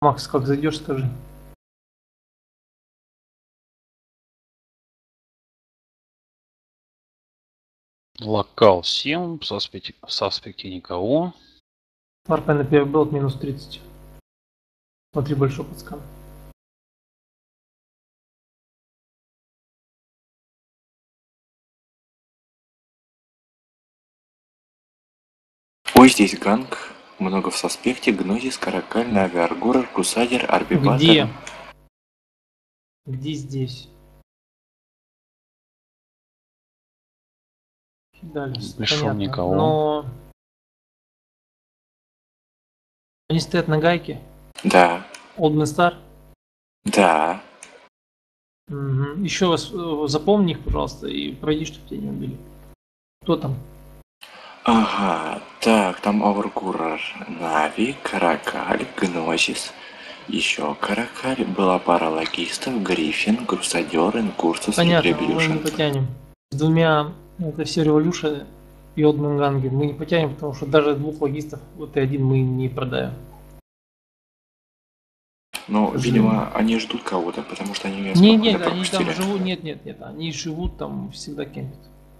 Макс, как зайдешь, скажи. Локал 7, в аспекте никого. Варпай на первый билд минус 30. Смотри, большой подскан. Ой, здесь ганг. Много в саспекте. Гнозис, Каракаль, Нави, Аргура, Крусадер, Арбибатор. Где? Где здесь? Кидались. Пришел Понятно. никого. Но... Они стоят на гайке. Да. Олдмен Стар. Да. Угу. Еще раз запомни их, пожалуйста, и пройди, чтобы тебя не убили. Кто там? Ага. Так, там Аргура, Нави, Каракаль, Гнозис. Еще Каракаль. Была пара логистов. Гриффин, Крусадер, Инкурсус, Понятно, мы Ретрибьюшн. не потянем. С двумя, это все революшны и Олдмен Ганги. Мы не потянем, потому что даже двух логистов, вот и один мы не продаем. Но, видимо, они ждут кого-то, потому что они меня Нет, спокойно нет, они там пропустили. живут, нет, они живут там всегда кемпят.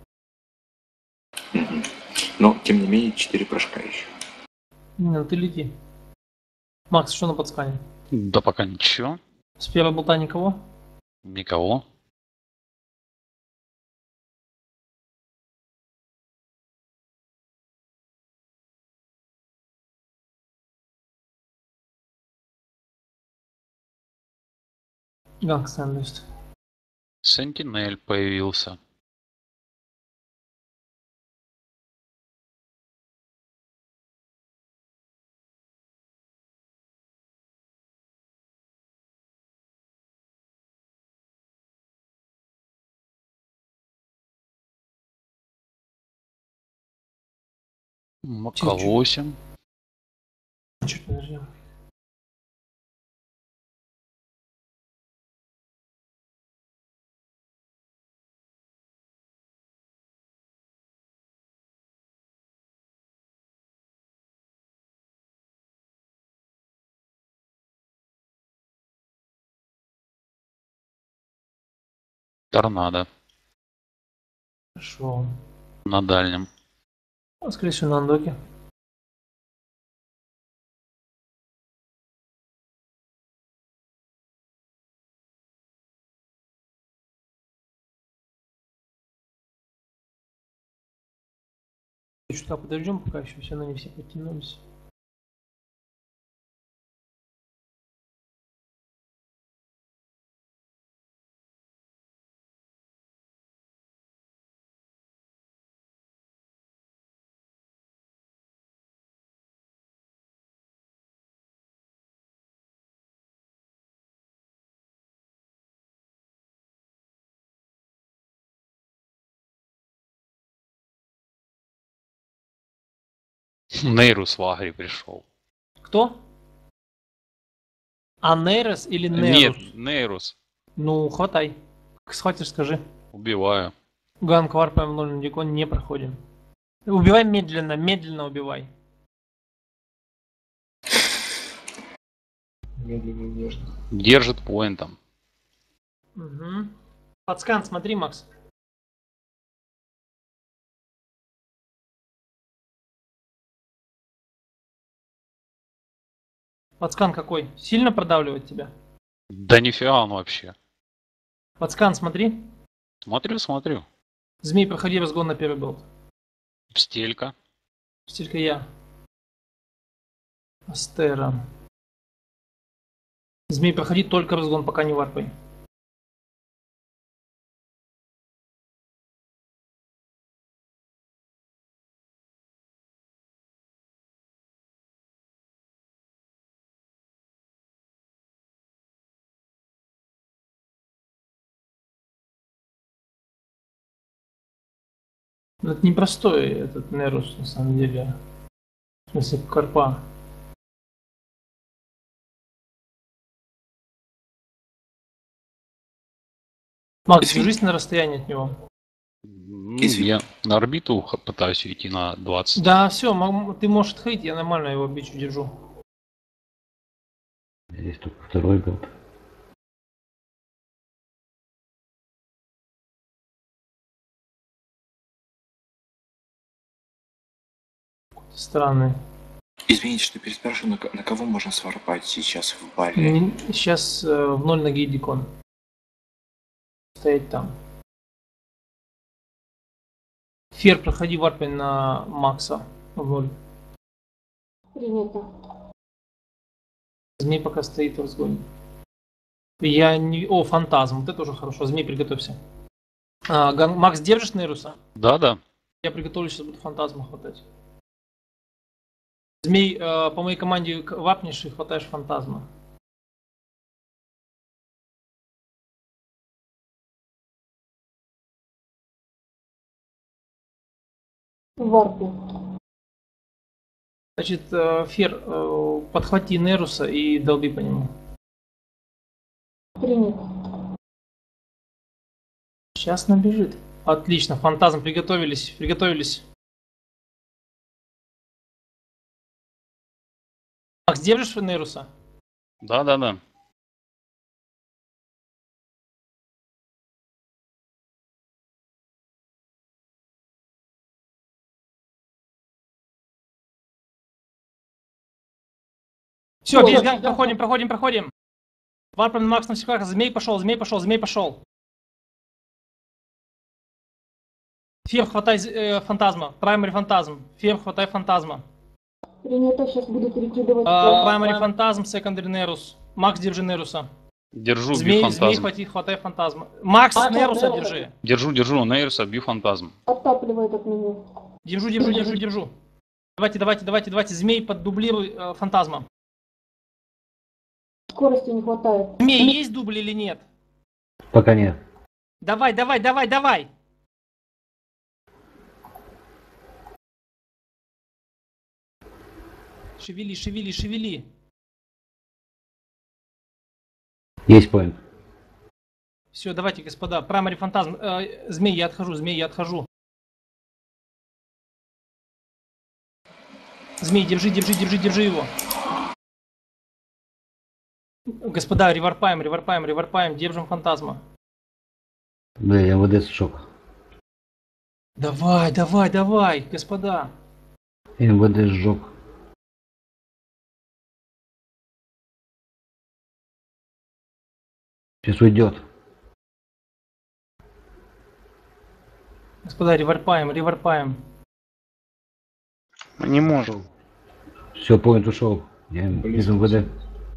Мгм. Но, тем не менее, 4 прыжка еще. Не, ну ты лети. Макс, что на подскане? Да пока ничего. С первого болта никого? Никого. Ганг Сэндвист. Сентинель появился. Макал 8. Чуть подождем. Торнадо. Хорошо. На дальнем. Скорее всего, на андоке. Чутка подождем, пока еще все равно не все подтянулись. Нейрус в Агре пришел. Кто? Анерес или Нет, Нерус? Нейрус. Ну, хватай. Как схватишь, скажи. Убиваю. Ганг варпаем 0 на дикон не проходим. Убивай медленно, медленно убивай. Медленно, нежно. Держит поинтом. Угу. Подскан, смотри, Макс. Подскан какой? Сильно продавливает тебя? Да нифига он вообще. Подскан, смотри. Смотрю. Змей, проходи разгон на первый билд. Стелька. Стилька я. Астера. Змей, проходи только разгон, пока не варпай. Это непростой этот Нерус, на самом деле. В смысле, карпа. Макс, Извини. держись на расстоянии от него. Ну, Извини. я на орбиту пытаюсь уйти на 20. Да, все, ты можешь отходить, я нормально его бичу держу. Здесь только второй был. Странный. Извините, что переспрашиваю, на кого можно сварпать сейчас в бале? Сейчас в 0 на гейдикон. Стоять там. Фер, проходи варпень на Макса в 0. Принято. Змей пока стоит в разгоне. Я не... О, фантазм. Вот это уже хорошо. Змей, приготовься. Макс, держишь Неруса? Да, да. Я приготовлю, сейчас буду фантазма хватать. Змей, по моей команде вапнешь и хватаешь фантазма. Варпу. Значит, Фер, подхвати Неруса и долби по нему. Принято. Сейчас набежит. Отлично, фантазм, приготовились, приготовились. Макс, держишь Неруса? Да, да, да. Все, Ой, весь да, ганг, да. проходим. Варпом на Макс на всех. Змей пошел. Фем, хватай фантазма. Праймари фантазм. Фем, хватай фантазма. Принято. Сейчас буду перекидывать. Праймари фантазм, секондари Нерус. Макс, держи Неруса. Держу, бью Змей, фантазм. хватай фантазма. Макс, Неруса держи. Держу, Нейруса, бью фантазм. Оттапливает от меня. Держу. Давайте. Змей, поддублируй фантазма. Скорости не хватает. Змей, есть дубль или нет? Пока нет. Давай. Шевели. Есть поинт. Все, давайте, господа. Праймари фантазм. Змей, я отхожу. Змей, держи его. Господа, реварпаем, держим фантазма. Бля, я МВД шок. Давай, господа. МВД сжег. Сейчас уйдет. Господа, реварпаем. Мы не можем. Все, поинт ушел. Я без МВД.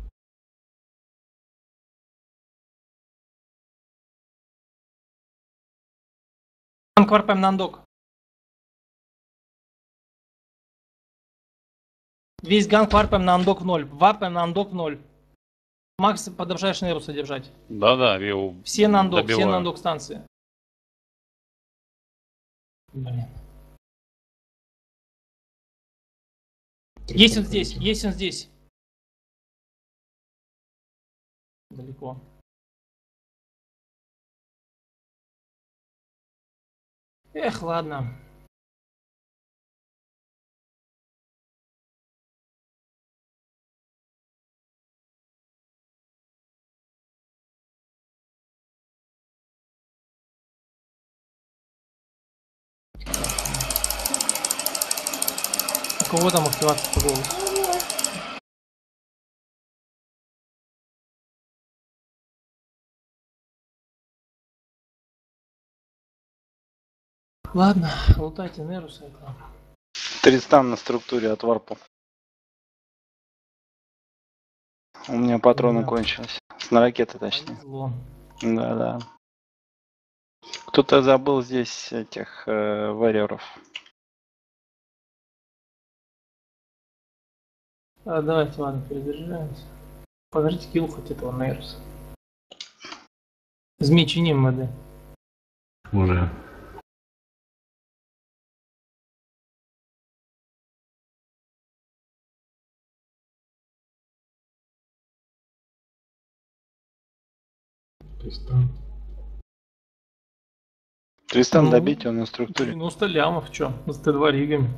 Ганг варпаем на андок. Весь ганг варпаем на андок в 0. Макс, продолжаешь Неруса держать. Да, я его Все на добиваю. андок станции. Блин. Есть он здесь. Далеко. Эх, ладно. У кого там активация по голосу? Ладно, лутайте Неруса. Это. Тристан на структуре от варпу. У меня патроны Да. кончились. На ракеты, точнее. Повезло. Да. Кто-то забыл здесь этих варьеров. Давайте, ладно, перезаряжаемся. Покажите килл хоть этого Неруса. Змей, чиним МД. Уже. Тристан Ну, добить, он на структуре. Ну, 100 лямов, чё? С Т2 ригами.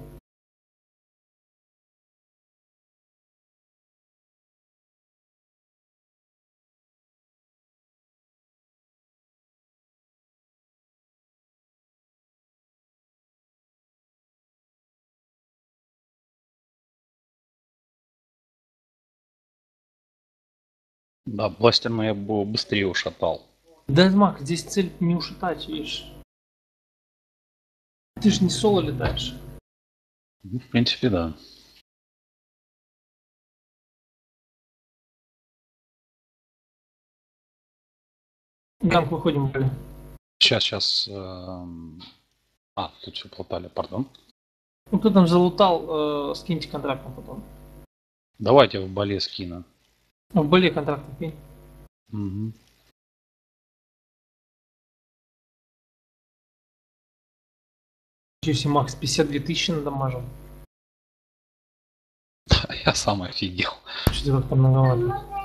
Да, бластерно я бы его быстрее ушатал. Да, Мак, здесь цель не ушатать, видишь. Ты же не соло летаешь. Ну, в принципе, да. Ганг, выходим, блин. Сейчас. Тут все плутали, пардон. Ну, кто там залутал, скиньте контрактом потом. Давайте в бале скину. В боле контрактом кинь. Мгм. Если Макс 52 тысячи надамажил. Я сам офигел. Что-то как-то многовато.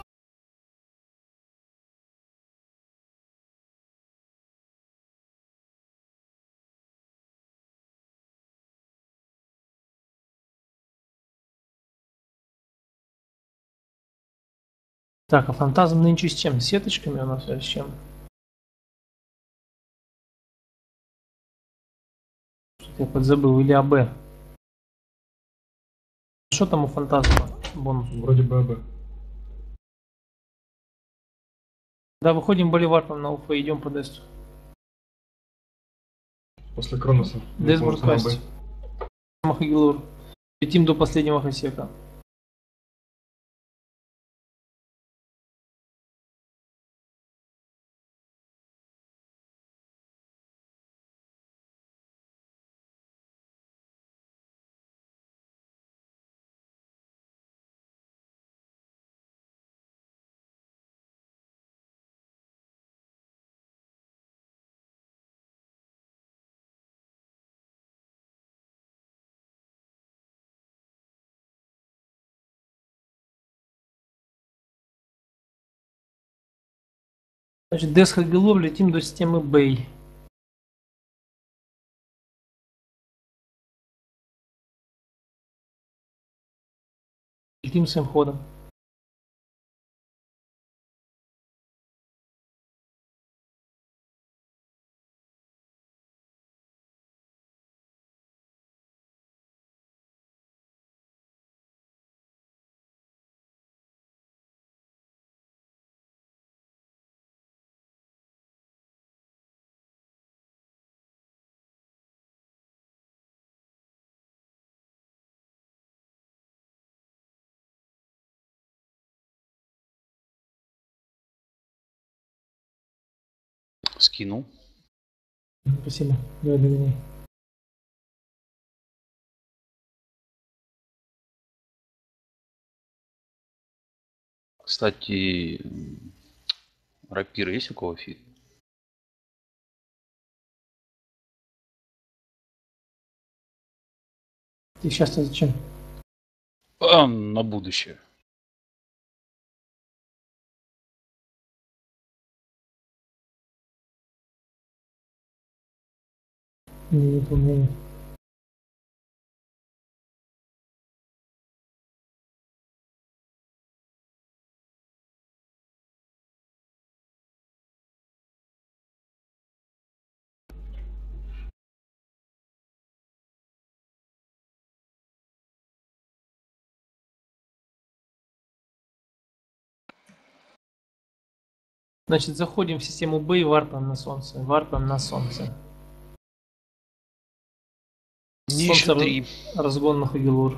Так, а фантазм нынче с чем? С сеточками у нас или с чем? Что-то я подзабыл. Или АБ. Что там у фантазма? Бонус. Вроде бы АБ. Да, выходим боливаром на УФ и идем по десту. После Кроноса. Дест Бонус на АБ. Бродкаст. Махагилур. Летим до последнего хасека. Значит, Дест Хагилур, летим до системы Бэй. Летим своим ходом. Скинул. Спасибо. Давай догоняй. Кстати, рапиры есть у кого фит? Ты сейчас-то зачем? На будущее. Не помню. Значит, заходим в систему Бэй, варпаем на солнце. Варпаем на солнце. Солнце разгон на Хагилур.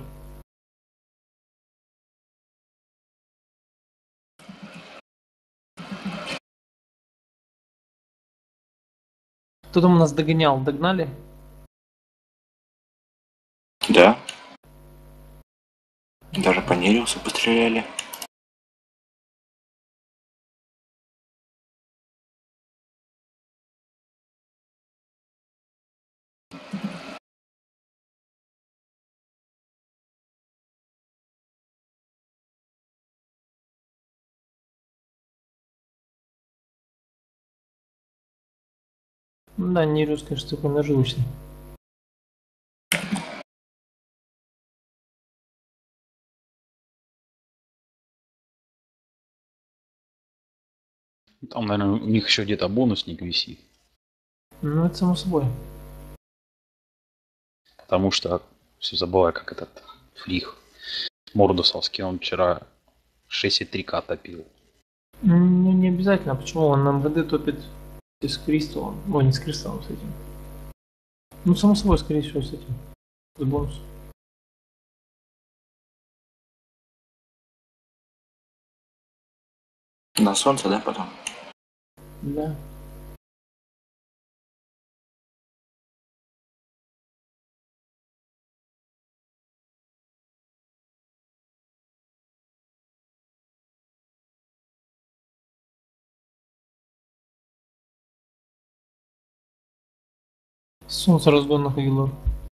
Кто там у нас догонял? Догнали? Да. Даже по Нериусу постреляли. Ну да, не русская штука наживочная. Там, наверное, у них еще где-то бонусник висит. Ну, это само собой. Потому что все забываю, как этот фрих Мордусовский, он вчера 6,3К топил. обязательно. Почему он на МВД топит с Кристаллом? Ой, не с Кристаллом, с этим. Ну, само собой, скорее всего, с этим. С бонусом. На солнце, да, потом? Да. Солнце разгонных Агилор.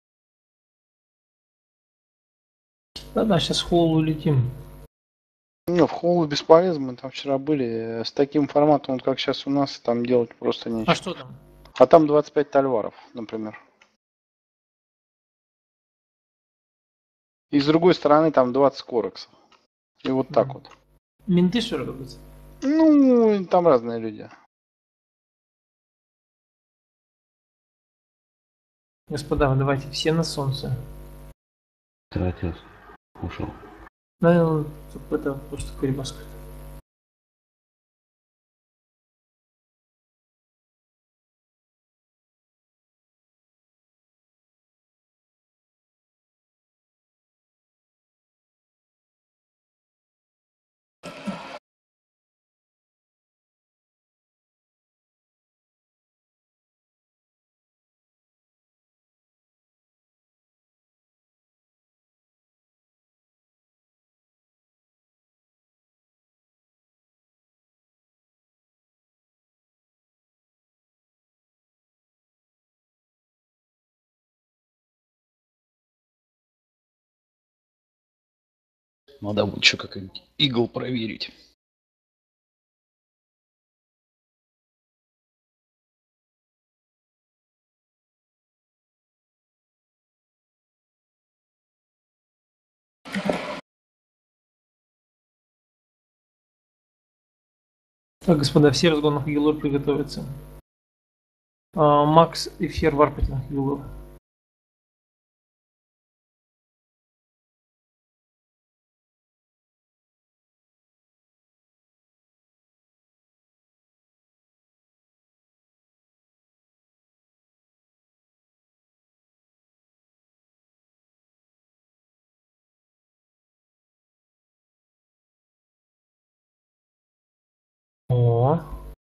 Да-да, сейчас в холл улетим. Не, в холлу бесполезно, мы там вчера были. С таким форматом, вот как сейчас у нас, там делать просто А нечего. что там? А там 25 тальваров, например. И с другой стороны там 20 корексов. И вот так вот. Менты что ли? Ну, там разные люди. Господа, давайте все на солнце. Тратил. Ушел. Наверное, это просто перебаска. Надо будет еще как-нибудь игл проверить. Так, господа, все разгонных Агилор приготовятся. Макс, эфир, варпатинг Агилор. О.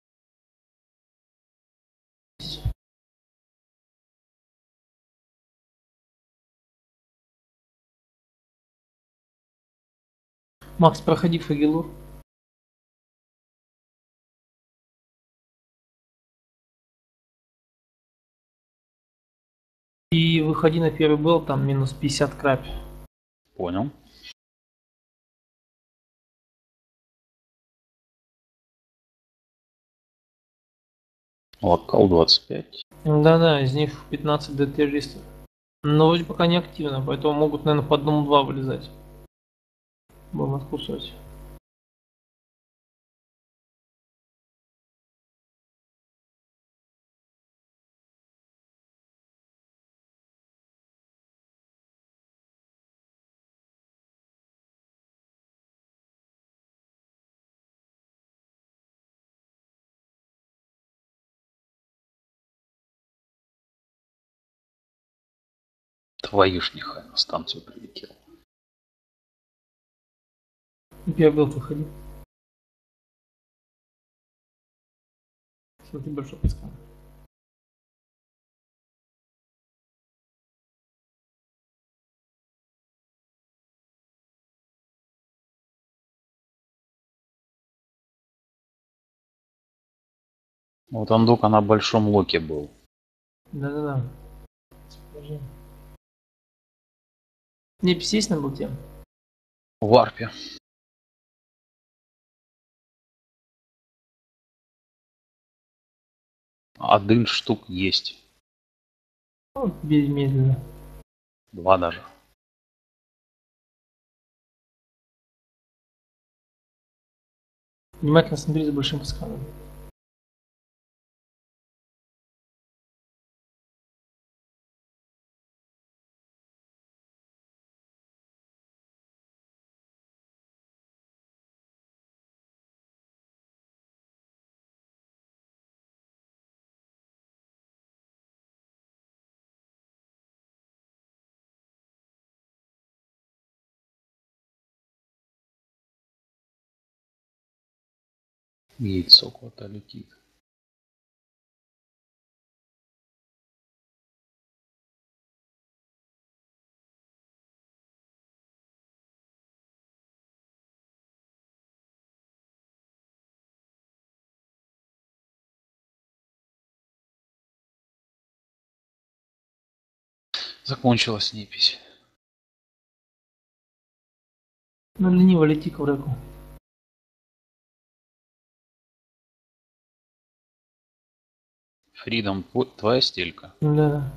Макс, проходи в Агилор. И выходи на первый был, там минус 50 краб. Понял. Локал 25. Да-да, из них 15 ДТ-листов. Но вроде пока не активно, поэтому могут, наверное, по одному-два вылезать. Будем откусывать. Твою ж нехай на станцию прилетел. Первый был, выходи. Смотри, большой подскан. Вот Андука на большом локе был. Да-да-да. Расположи. Не писись на болте. В варпе. Один штук есть. Ну, бей медленно. 2 даже. Внимательно смотри за большим подсканом. Яйцо куда-то летит. Закончилась непись. Ну, лениво лети к врагу. Фридом, твоя стелька. Да.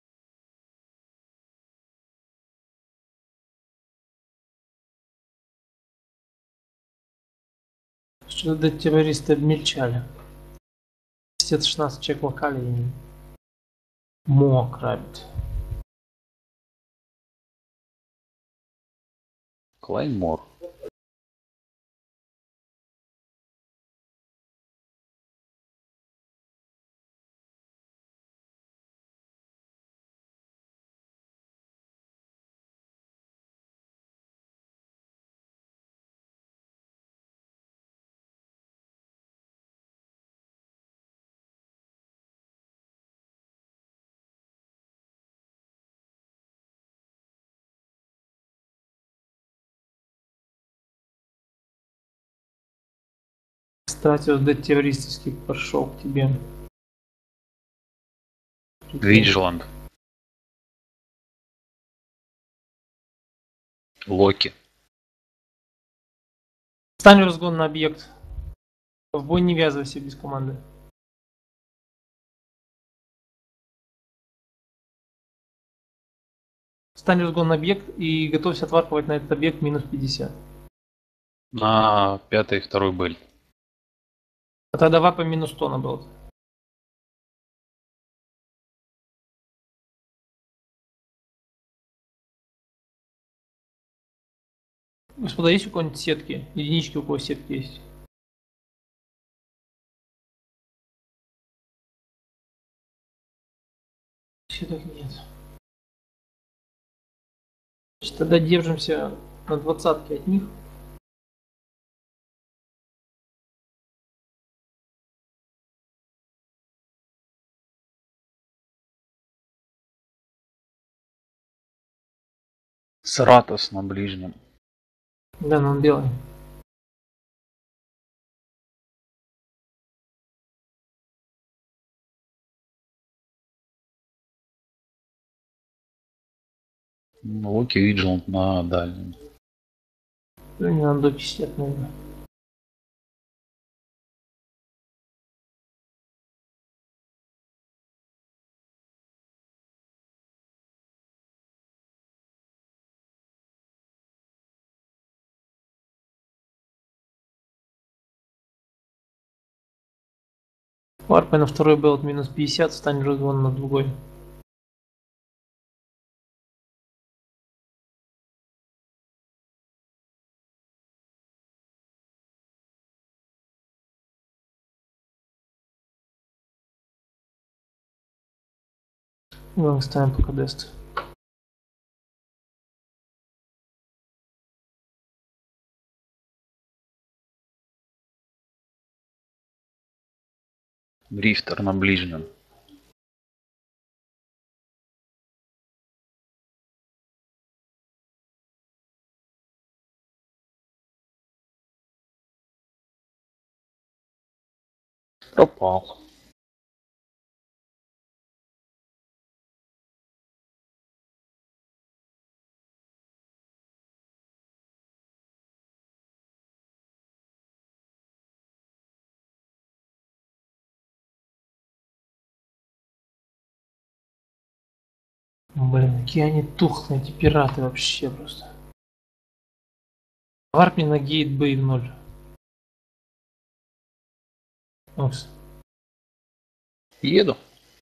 Что-то террористы обмельчали. 16 человек локали и мог рабит. Клаймор. Кстати, вот этот террористический пошел к тебе. Виджиланд. Локи. Стань разгон на объект. В бой не ввязывайся без команды. Стань разгон на объект и готовься отварковать на этот объект минус 50. На 5-й второй бэль. А тогда вапа минус 100 наоборот. Господа, есть у кого-нибудь сетки? Единички у кого сетки есть? Сеток нет. Значит, тогда держимся на 20-ке от них. Саратос на ближнем. Да, но он белый. Локи Виджиланд на дальнем. Ну, не надо до 50, наверное. Варпай на второй был от минус 50, стань разгон на другой. Ну, ставим пока дест. Дрифтер на ближнем. Пропал. Блин, какие они тухлые, эти пираты вообще просто. Варп мне на гейт Б в 0. Окс. Еду.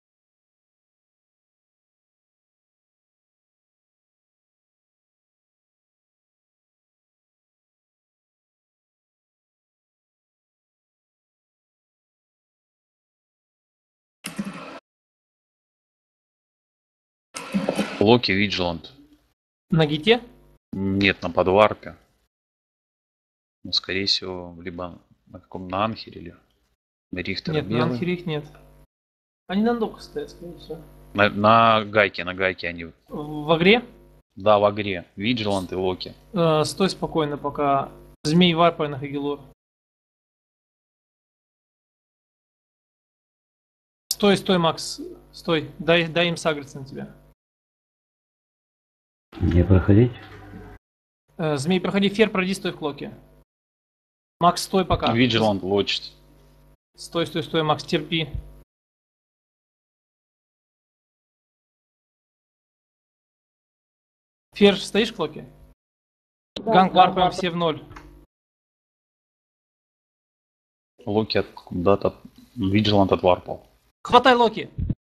Локи Виджиланд. На гите? Нет, на подварпе. Ну, скорее всего, либо На каком? На Анхере или? На Рихтер Нет, на белый? Анхере их нет. Они на доках стоят, скорее всего. На гайке они. В игре? Да, в игре. Виджилант и Локи. Стой спокойно, пока змей варпай на Хагелор. Стой, Макс. Стой. Дай им сагриться на тебя. Мне проходить? Змей, проходи фер, пройди, стой в клоке. Макс, стой пока. Виджилант лочит. Стой, Макс, терпи. Фер, стоишь в клоке? Ганг варпаем все в ноль. Локи куда-то. Виджилант отварпал. Хватай Локи.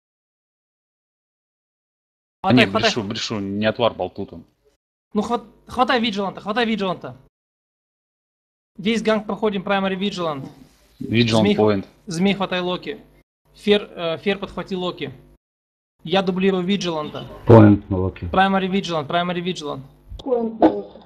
А нет, брешу, не отварпал тут он. Ну хватай Виджиланта. Весь ганг проходим, Primary Vigilant. Виджилант поинт. Змей, хватай Локи. Фер подхвати Локи. Я дублирую Виджиланта. Поинт на Локи. Primary Vigilant. Поинт на Локи.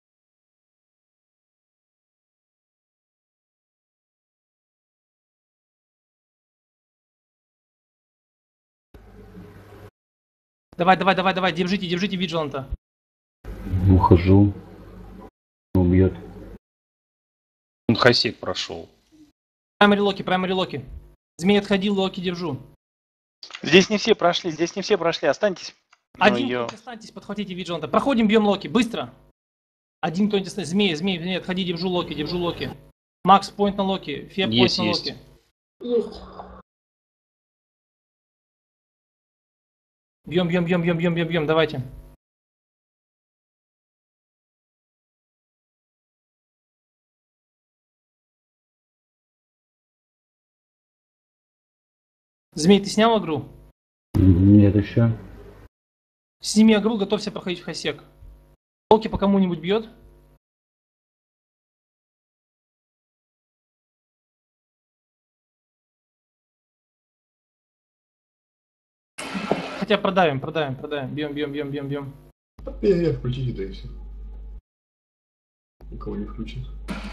Давай, держите Виджиланта. Ухожу. Убьет. Он Хасик прошел. Primary Локи. Змей отходил, Локи держу. Здесь не все прошли, останьтесь. Один Ну, кто-нибудь останьтесь, подхватите Виджиланта. Проходим, бьем Локи, быстро. Один кто-нибудь останется. Змей, отходи, держу Локи. Макс, поинт на Локи. Фер, поинт на Есть. Локи. Есть. Бьем, давайте. Змей, ты снял игру? Нет еще. Сними игру, готовься проходить в Хасек. Локи по кому-нибудь бьет? Хотя продавим. Бьем. Я включите, да и все. Никого не включит.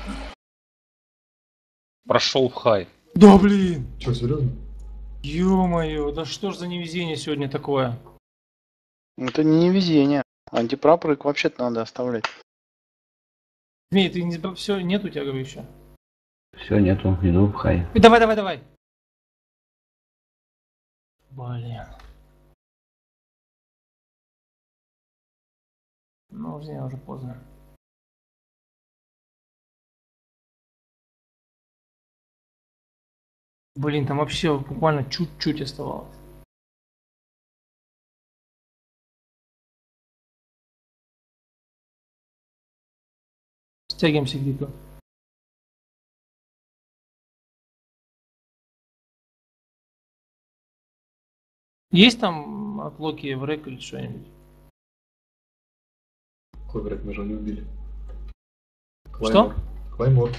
Прошел в хай. Да блин! Че, серьезно? Ё-моё, да что ж за невезение сегодня такое? это не везение. Антипрапоры вообще-то надо оставлять. Змей, ты не... Все, нет у тебя, говорю, еще? Все, нету. Иду в хай. Давай. Блин. Ну, уже поздно. Блин, там вообще буквально чуть-чуть оставалось. Стягиваемся к битву. Есть там от Локи врек или что-нибудь? Какой враг, мы же не убили. Что? Клаймор.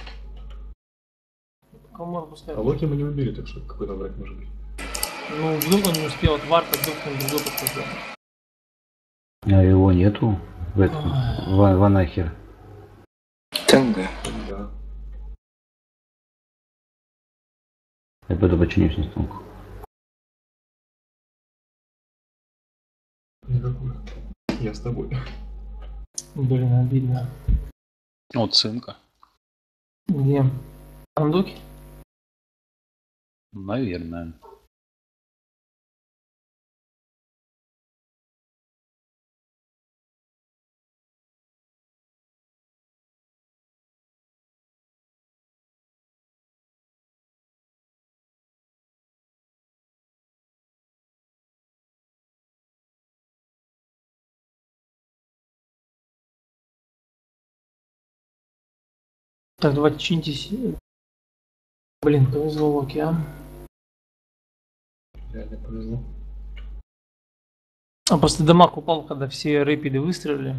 Кому А поставил? Локи мы не убили, так что какой там враг может быть? Ну, вдруг он не успел отварпать, вдруг он другой подходил. А его нету в этом. В Анахер. ТНГ. Да. Я пойду починюсь на станку. Никакой. Я с тобой. Блин, обидно. Вот цинка. Где? Андуки? Наверное. Так, давайте чинитесь. Блин, повезло Локи, а? Реально повезло. А просто дамаг упал, когда все рэпиды выстрелили.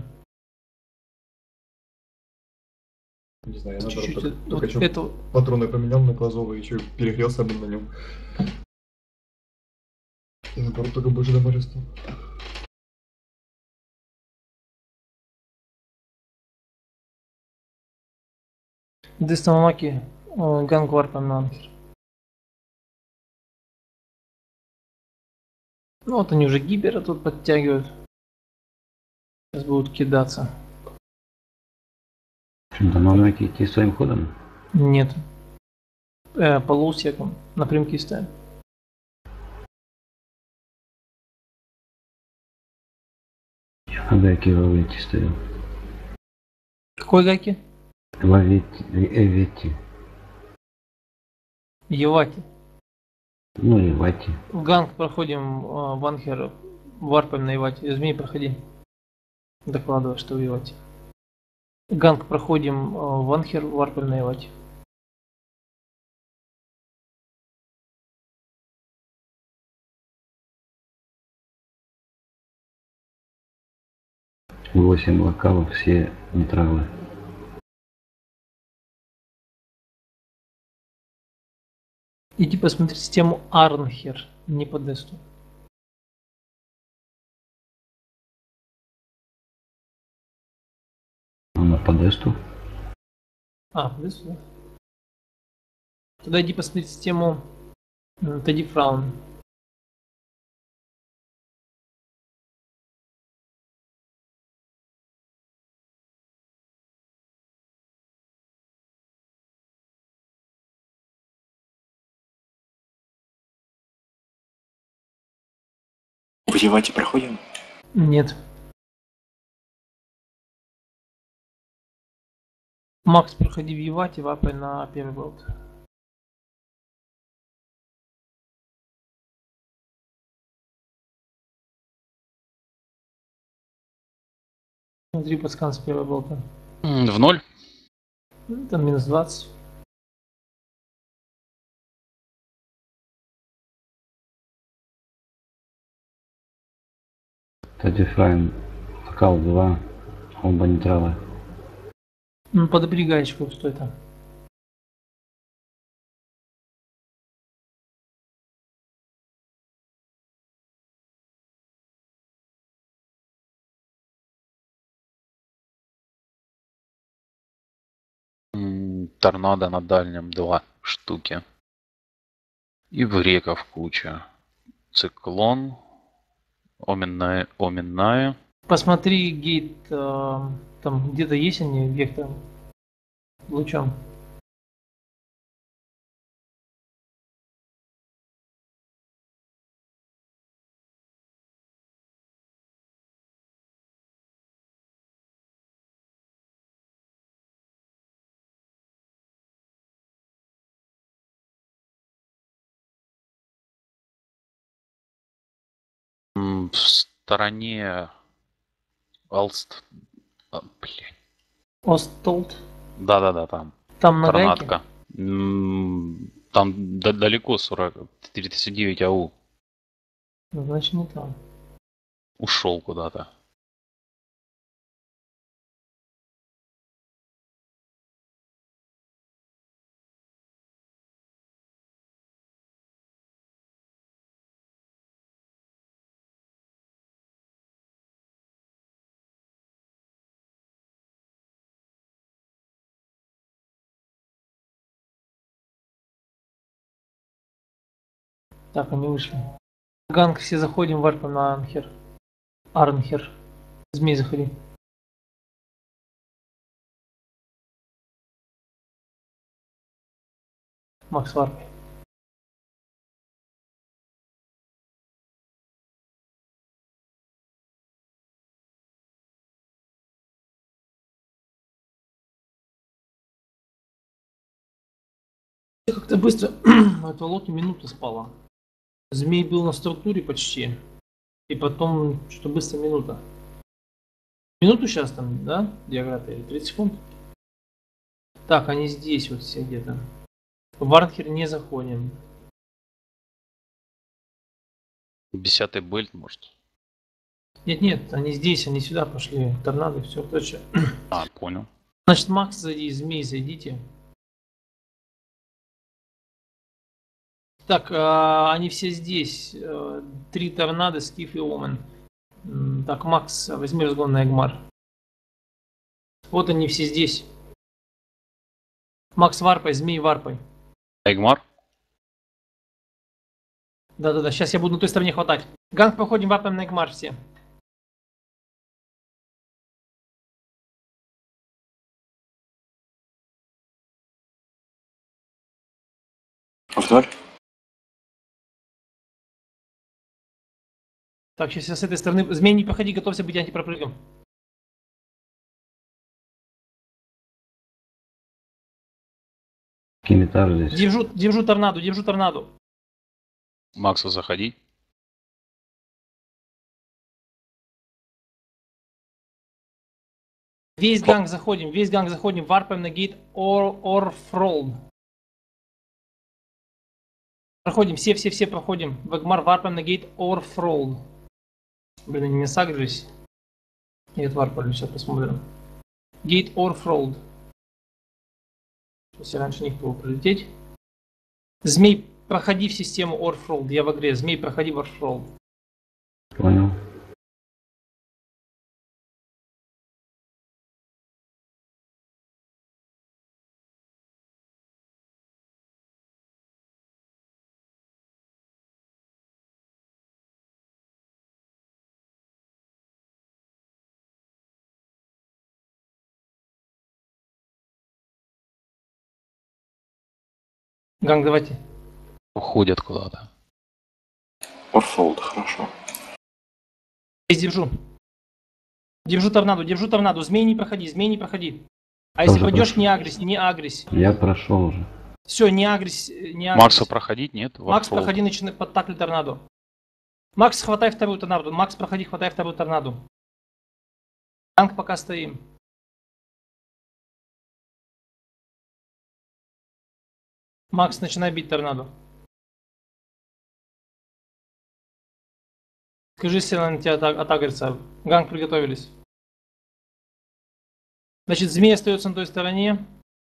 Не знаю, я наоборот Чуть-чуть только вот чё это... патроны поменял на глазовые, еще перегрелся блин, на нем. И наоборот только больше дамажа стал. Дестамамаки Ганг варпом на анхер. Ну вот они уже гибера тут подтягивают. Сейчас будут кидаться. Что-то нужно идти своим ходом. Нет. По лоусекам. Напрямки ставим. А гайки в Аветти стоял. Какой гайки? В Аветти. Евати. Ну и Вати. В ганг проходим в анхер. Варпаем на Евати. Змей проходи. Докладывай, что в Евати. Ганг проходим в анхер. Варпаем на Евати. Восемь локалов, все нейтралы. Иди посмотри систему Арнхер. Не по десту. Она по десту. А, по десту, да? Тогда иди посмотри систему Тедди Фраун. В Евате проходим? Нет. Макс, проходи в Евате, вапай на первый болт. Смотри, подскан с первого болта. В ноль. Ну, там минус 20. Тедди Фрайн. Локал 2. Оба нейтралы. Ну, подобри гаечку, стой там. Торнадо на дальнем 2 штуки. И в реков куча. Циклон. Оменная. Посмотри гейт, там где-то есть они вектором, лучом. В стороне Алст. Блять. Остолт. Да-да-да, там. Там на гайке. Торнадка. Там далеко 39 АУ. Ну, значит не там. Ушел куда-то. Так, они вышли. Ганг, все заходим, варпом на анхер. Арнхер. Змей заходи. Макс варп. Как-то быстро. Это локи минута спала. Змей был на структуре почти. И потом что-то быстро минута. Минуту сейчас там, да? Диаграта или 30 секунд? Так, они здесь вот все где-то. В Арнхер не заходим. 10-й бельт, может. Нет, они здесь, они сюда пошли. Торнадо, все точно. А, понял. Значит, Макс зайди, Змей зайдите. Так, они все здесь. 3 торнадо, Скиф и Омен. Так, Макс, возьми разгон на Эгмар. Вот они все здесь. Макс, варпай, змей, варпай. Эгмар? Да-да-да, сейчас я буду на той стороне хватать. Ганг, проходим, варпаем на Эгмар все. Вдоль. Так, сейчас я с этой стороны... Змей, не проходи, готовься быть антипропрыгом. Кимитар здесь. Держу торнадо, держу торнадо. Макса, заходи. Весь ганг заходим, варпаем на гейт Орфролд. Проходим, все проходим. В Эгмар варпаем на гейт Орфролд. Блин, они не сагрились. Нет, варпали, сейчас посмотрим. Гейт Орфролд. Если раньше них было прилететь. Змей, проходи в систему Орфролд. Я в игре. Змей, проходи в Орфролд. Понял. Ганг, давайте. Уходят куда-то. Орфолд, хорошо. Здесь держу. Держу торнадо. Змей, не проходи. А если Тоже пойдешь, прошу. не агрись. Я прошел уже. Все, не агрись. Макса проходить, нет? Макс, Варфолд. проходи, начинай подтакли торнадо. Макс, хватай вторую торнадо. Макс, проходи, хватай вторую торнадо. Танк пока стоим. Макс, начинай бить торнадо. Скажи, если она на тебя отагрится. Ганг, приготовились. Значит, змей остается на той стороне.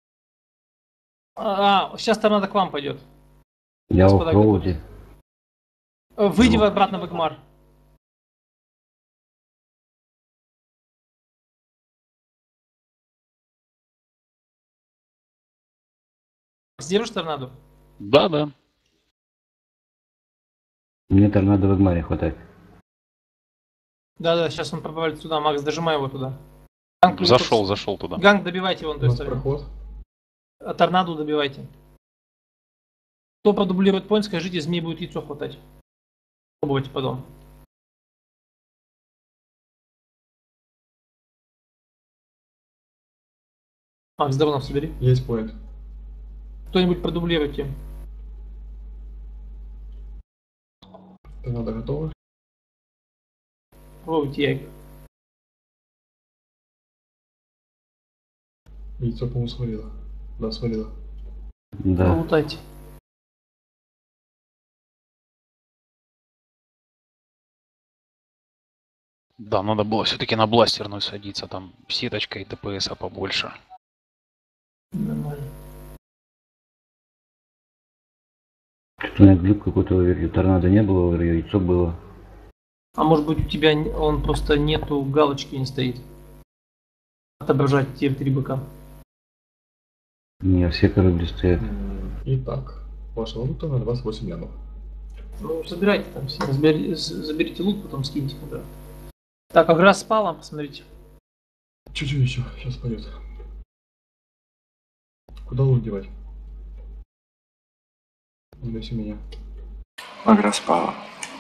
Сейчас торнадо к вам пойдет. Я в Господа, Фроуде. Выйди обратно в Эгмар. Сдержишь торнадо? Да. Мне торнадо в Эгмаре хватает. Да, сейчас он провалит сюда. Макс, дожимай его туда. Ганг, Зашел туда. Ганг, добивайте его на У той нас стороне. проход. Торнадо добивайте. Кто продублирует поинт, скажите, змей будет яйцо хватать. Пробуйте потом. Макс, Дронов собери. Есть поинт. Кто-нибудь продублируйте. Торнадо готово. Пробуйте яйк. Яйцо, по-моему, свалило. Да, свалило. Да. Лутайте. Да, надо было все-таки на бластерную садиться, там сеточка и ТПСа побольше. Нормально. Что-то у меня глюк какой-то в Оверью. Торнадо не было, в Оверью, яйцо было. А может быть у тебя он просто нету галочки, не стоит. Отображать те 3 быка. Не, все корабли стоят. Итак, ваша валюта на 28 янов. Ну, забирайте там все. Заберите лут, потом скиньте куда. Так, игра спала, посмотрите. Чуть-чуть еще, сейчас пойдет. Куда лут девать? Неси меня. Агра спала.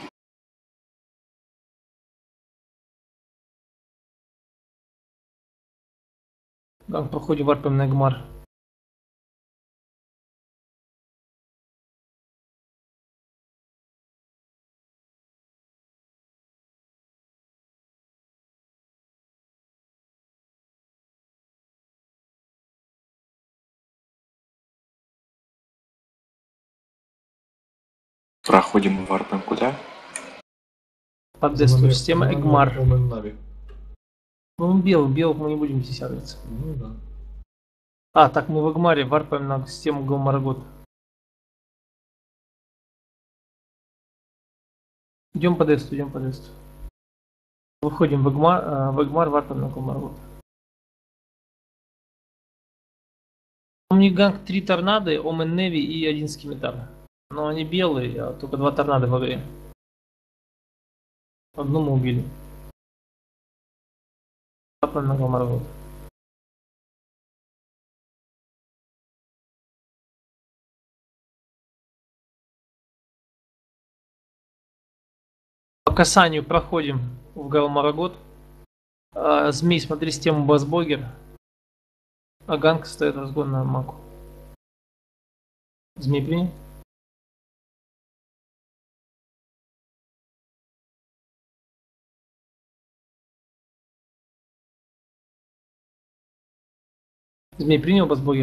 Ганг, проходим варпаем на Эгмар. Проходим и варпаем куда? Под десту. Система Эгмар. Омен Нави. Ну, он белых мы не будем здесь агриться. Ну да. Так, мы в Эгмаре варпаем на систему Галмарагот. Идем по десту. Выходим в Эгмар, варпаем на Галмарагот. У них ганг 3 торнады, Омен Неви и один скимитар. Но они белые, а только 2 торнады в игре. Одну мы убили. Папа на Гоморгот. По касанию проходим в Галмарагот. Змей, смотри систему Басбогер. А ганг стоит разгон на маку. Змей принял? Змей принял Басбогер?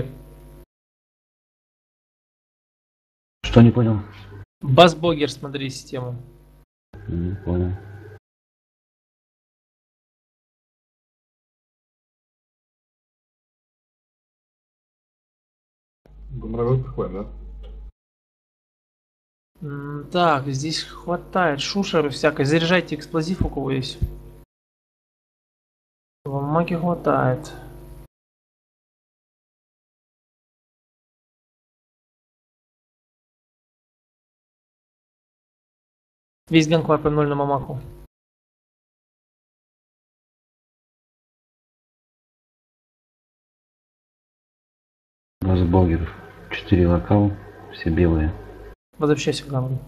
Что не понял? Басбогер, смотри систему. Не понял. Гуморовой приходим, да? Так, здесь хватает шушеры всякой. Заряжайте эксплозив, у кого есть. В маке хватает. Весь ганг вайпаем 0 на мамаку. Басбогер. 4 локал. Все белые. Возвращайся к гангу.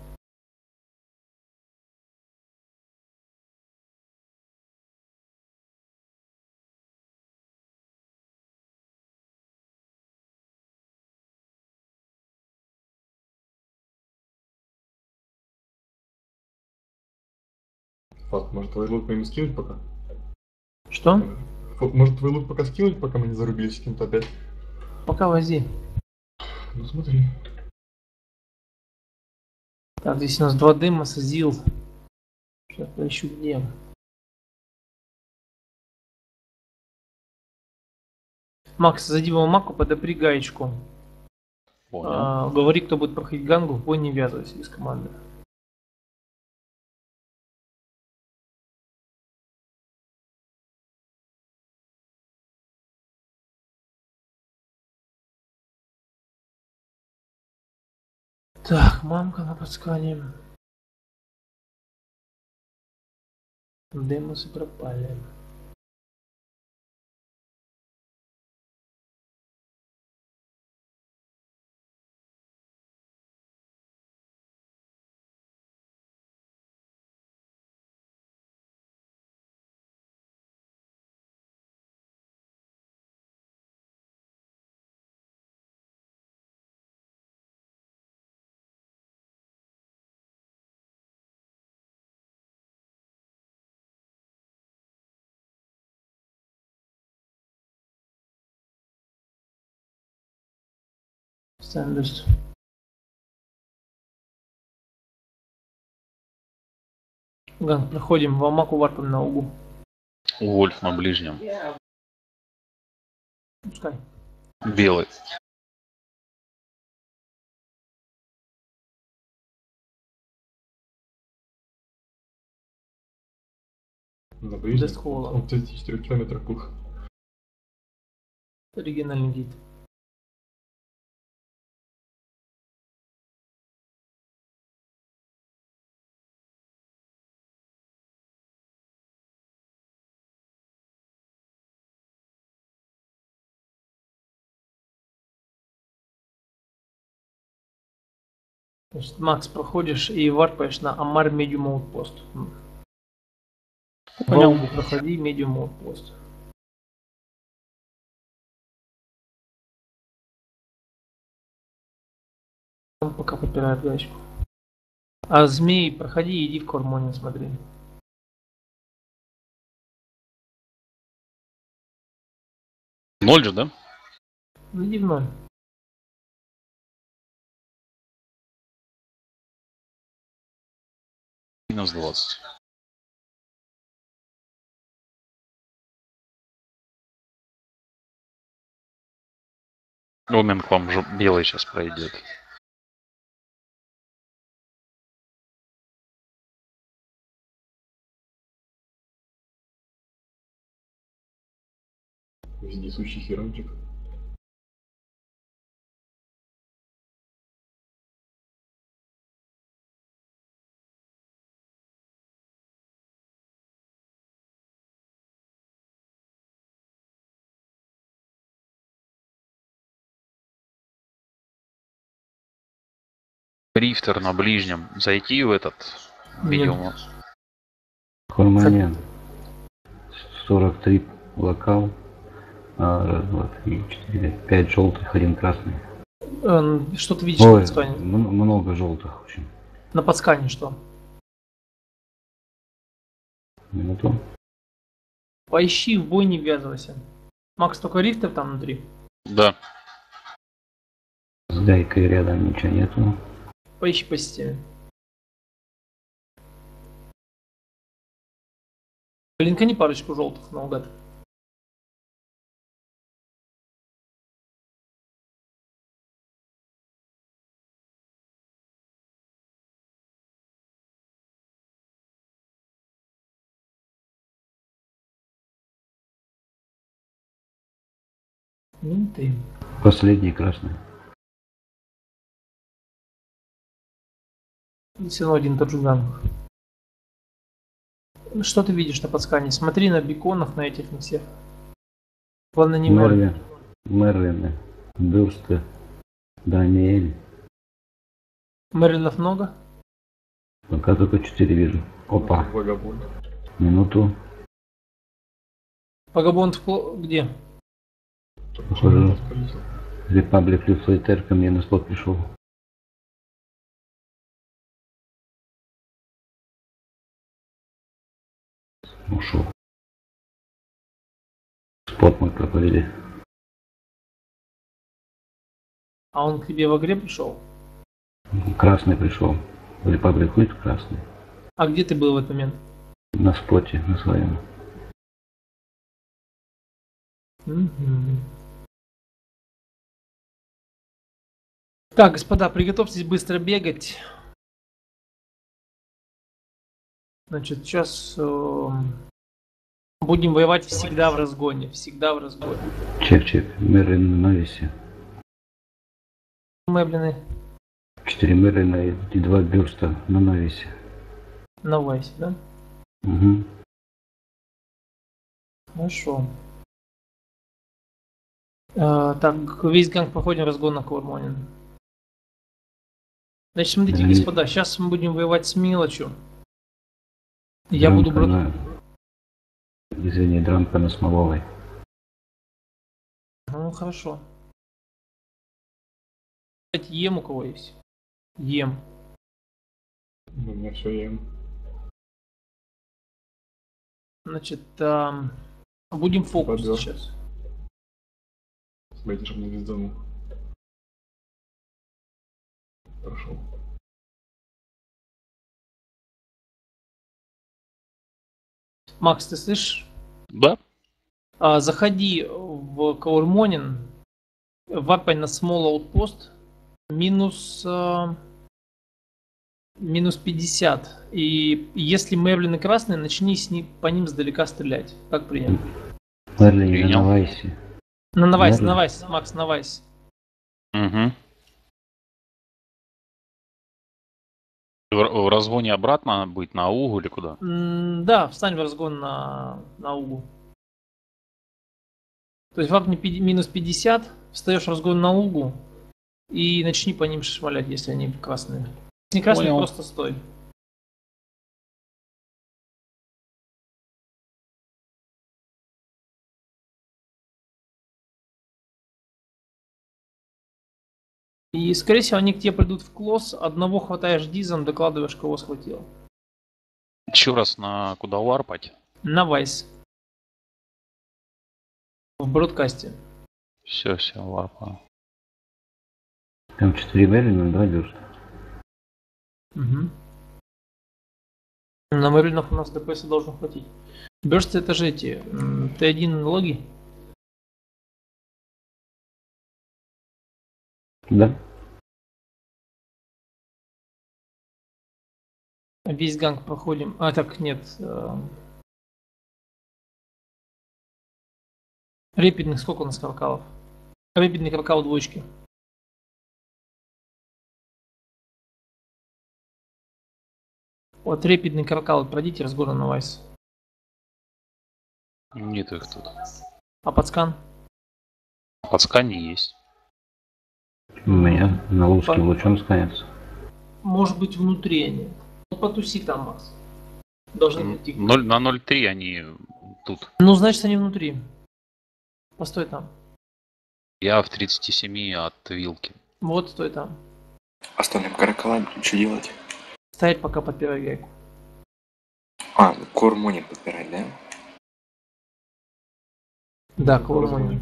Фаст, может твой лут ему скинуть пока? Что? Может твой лут пока скинуть, пока мы не зарубились с кем-то опять? Пока вози. Ну смотри. Так, здесь у нас 2 дыма, созил. Сейчас поищу где. Макс, зайди в маку, подопри гаечку. Понял. Говори, кто будет проходить гангу, в бой не ввязывайся из команды. Так, мамка на подскане. Демосы пропали. Сэндвич. Ганг, проходим в Амаку варпом на угу. Вольф на ближнем. Пускай. Белый. На ближнем. Дестхола. Он в 34 километрах был. Оригинальный гид. Значит, Макс, проходишь и варпаешь на Амар Medium Outpost. По Понял. угу проходи Medium Outpost. Он пока подпирает гаечку. А змей, проходи, иди в Кормонин, смотри. Ноль же, да? Иди в 0. Минус 20. Омен к вам же белый сейчас пройдет. Вездесущий херончик. Рифтер на ближнем. Зайти в этот биом. Корманен. 43 локал. Раз, два, три, четыре, 5 желтых, 1 красный. Что ты видишь на Ой, подскане? много желтых очень. На подскане что? Минуту. Поищи, в бой не ввязывайся. Макс, только рифтер там внутри. Да. С гайкой рядом ничего нету. Поищи по системе. Линкани парочку желтых наугад. Ты. Последний красный. Все равно один тот же ганг. Что ты видишь на подскане? Смотри на биконов, на этих, на всех. Главное не ноль. Мерлин, Бюрсты, Даниэль. Мерлинов много? Пока только 4 вижу. Опа. Вагабонд. Минуту. Вагабонд где? Похоже, Репаблик Люфлейтер ко мне на слот пришел. Ушел. Спот мы пропалили. А он к тебе в игре пришел? Красный пришел. Репаблик Люфлейтер красный. А где ты был в этот момент? На споте, на своем. Так, господа, приготовьтесь быстро бегать. Значит, сейчас будем воевать всегда в разгоне. Всегда в разгоне. Чек. Мерлин на навесе. Мэблины 4 Мерлина и 2 Бюрста на навесе. на вайсе, да? Угу. Хорошо. Так, весь ганг проходим разгон на Корманен. Значит, смотрите, господа, сейчас мы будем воевать с мелочью. Я буду брать... Извини, драмка на Смоловой. Ну, хорошо. Ем у кого есть? Ем. У меня все ем. Значит, будем фокус Побег. сейчас. Смотрите, чтобы не везданул. Прошел. Макс, ты слышишь? Да. Заходи в Каурмонин, вапай на Small Outpost, минус 50. И если Мерлин и красные, начни по ним сдалека стрелять. Как принято? Мерлин Принял. на Вайсе. На Вайс, Мерлин. на Вайс, Макс, на Вайс. Угу. В разгоне обратно быть на угу или куда? Да, встань в разгон на угу. То есть вапни минус 50, встаешь в разгон на угу и начни по ним шмалять, если они красные. Если не красные, Понял. просто стой. И, скорее всего, они к тебе придут в клосс, одного хватаешь дизом, докладываешь, кого схватил. Еще раз на куда варпать? На Вайс. В бродкасте. Все, варпаю. Там 4 Мерлина, 2 Бюрста. Угу. На Мерлинах у нас ДПС должен хватить. Бёрсты это же эти. Т1 логи. Да? Весь ганг проходим. А, так, нет. Репидных сколько у нас каркалов? Репидный каркал двоечки. Вот репидный каркал, пройдите разгон на Вайс. Нет их тут. А подскан? Подскани есть. У меня на лужским лучом сканится. Может быть внутри они. Ну, потуси там, Макс. Должны прийти. 0 на 0,3 они тут. Ну, значит, они внутри. Постой там. Я в 37 от вилки. Вот, стой там. Остальным каракалам что делать? Стоять пока подпирай гайку. А, кормони подбирать, да? Да, коломония.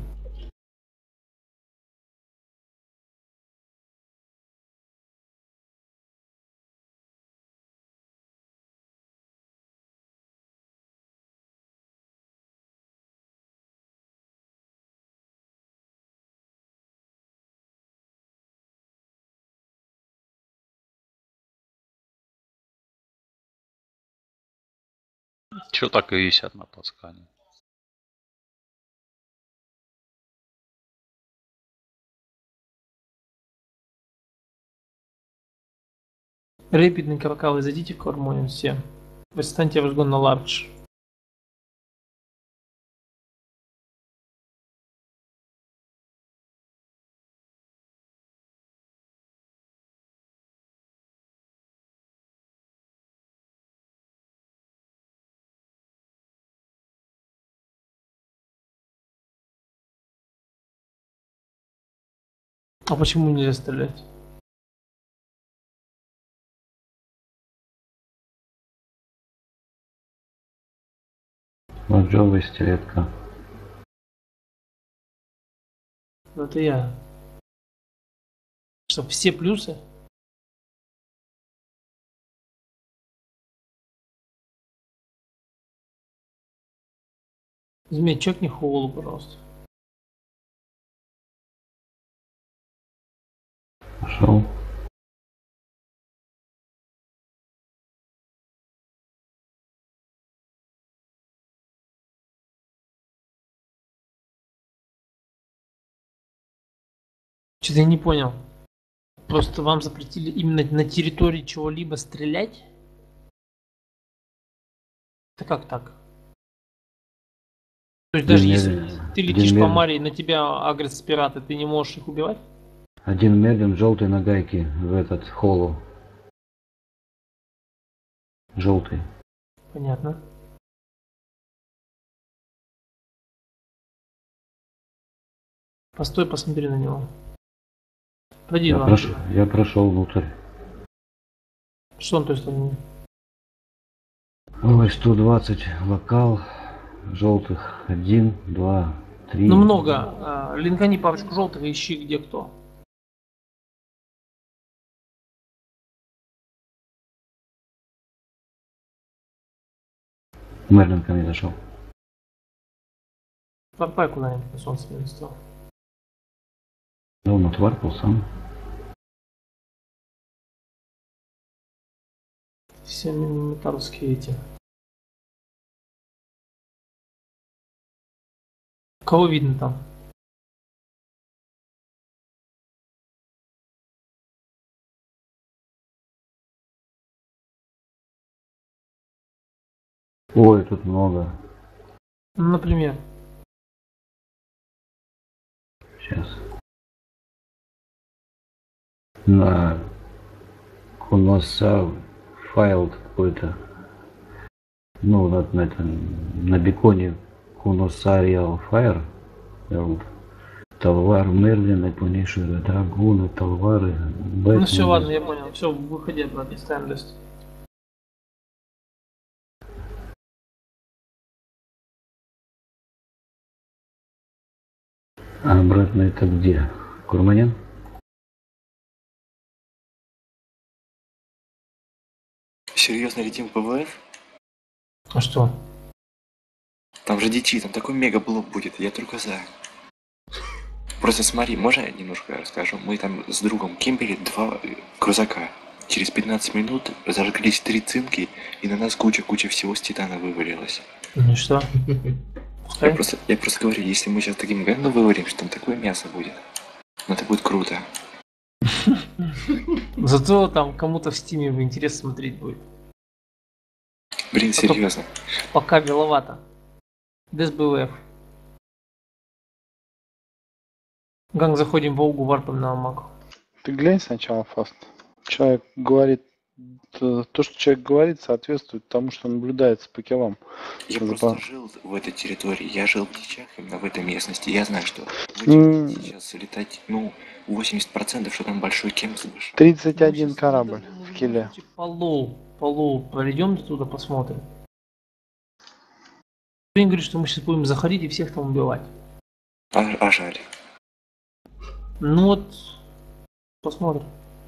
Чё так и висят на подскане? Репидный каракалы, зайдите в кормонию все. Вы станьте разгон на лардж. А почему нельзя стрелять? Лоджовая стилетка. Это я. Что, все плюсы? Змей, чекни холл, пожалуйста. Пошел. Что-то я не понял. Просто вам запретили именно на территории чего-либо стрелять? Это как так? То есть даже если ты летишь по Марии, на тебя агрятся пираты, ты не можешь их убивать? Один Мерлин желтый на гайке в этот холлу. Желтый. Понятно. Постой, посмотри на него. Пойди, ладно. Я прошел внутрь. Что он той стороны? Ой, 120 локал. Желтых 1, 2, 3. Ну много. Линкани парочку желтых и ищи где кто. Мерлин ко мне зашел. Варпай куда-нибудь на солнце не стал. Да, он отварпал сам. Все металловские эти. Кого видно там? Ой, тут много. Ну, например. Сейчас. На Куноса файл какой-то. Ну, на беконе Куносариал Фаер. Талвар Мерлин, полнейшие драгуны, талвары. Ну все, ладно, я понял. Все, выходи обратно, ставим лист. А обратно это где? Курманин? Серьезно летим в ПВФ? А что? Там же дичи, там такой мега-блок будет, я только за. Просто смотри, можно я немножко расскажу? Мы там с другом кемпили 2 крузака. Через 15 минут зажглись 3 цинки, и на нас куча всего с титана вывалилась. Ну и что? Я просто говорю, если мы сейчас таким говном вывалимся, там такое мясо будет. Но это будет круто. Зато там кому-то в стиме интересно смотреть будет. Блин, серьезно. Пока веловато. ДСБВФ. Ганг, заходим в Волгу, варпом на Амаку. Ты глянь сначала, Фаст. Человек говорит, то, что человек говорит, соответствует тому, что наблюдается по килам. Я За просто по- жил в этой территории, я жил в Дичах, именно в этой местности. Я знаю, что в этих М, сейчас летать, ну, 80%, что там большой кем свыше. 31 Мы корабль в в любом киле. случае по лоу пройдем туда, посмотрим. Ты не говоришь, что мы сейчас будем заходить и всех там убивать. А жаль. Ну вот, посмотрим.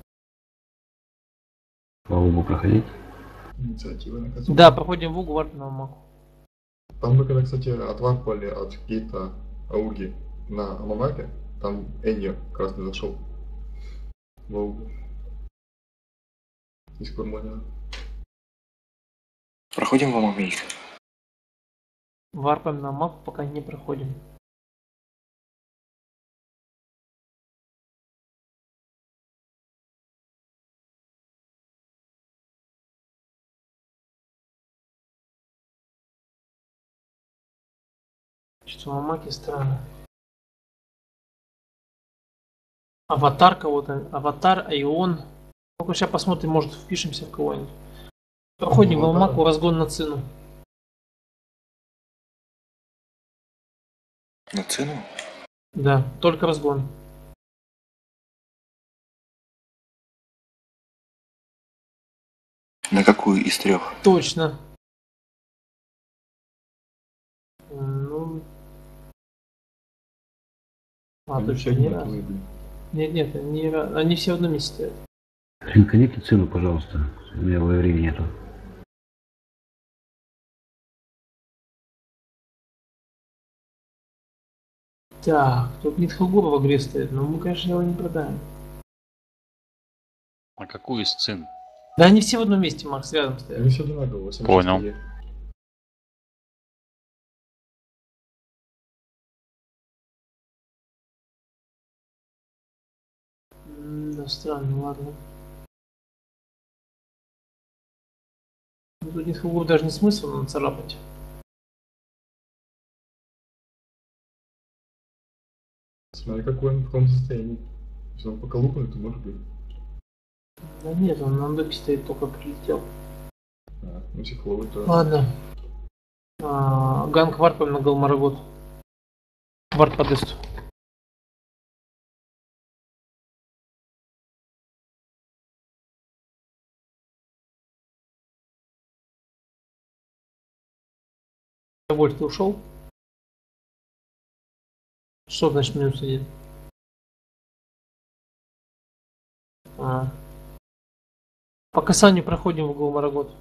По лбу проходить. Инициатива наказуема. Да, проходим в угол варпного маку. Там мы когда, кстати, отварпали от гейта Ауги на Амамаке, там Энья красный зашел. В Аугу. Из Курманина. Проходим в Амамейк. Варпаем на маку, пока не проходим. Что на маке странно. Аватар кого-то. Аватар, Айон. Ну-ка сейчас посмотрим, может впишемся в кого-нибудь. Проходим в Аватара? Алмаку, разгон на цену. На цену? Да, только разгон. На какую из трех? Точно. Ну... А, Они все точно, не раз. одинаковые были. Нет, они все в одном месте стоят. Ринканите цену, пожалуйста. У меня времени нету. Так, тут Нитхагура в игре стоит, но мы, конечно, его не продаем. А какую из цин? Да они все в одном месте, Макс, рядом стоят. Они все одинаковые, 86 Понял. Е. Да, странно, ладно. Ну, тут Нитхагуру даже не смысл нацарапать. Смотри, какой он в каком состоянии. Если он пока лупанный, то может быть. Да нет, он на допе стоит, только прилетел. Ну психологи тоже. Ладно. Ганг варпаем на Галмарагот. Варп по десту. Вольт, ты ушел? Что значит минус один? А. По касанию проходим в Галмарагот.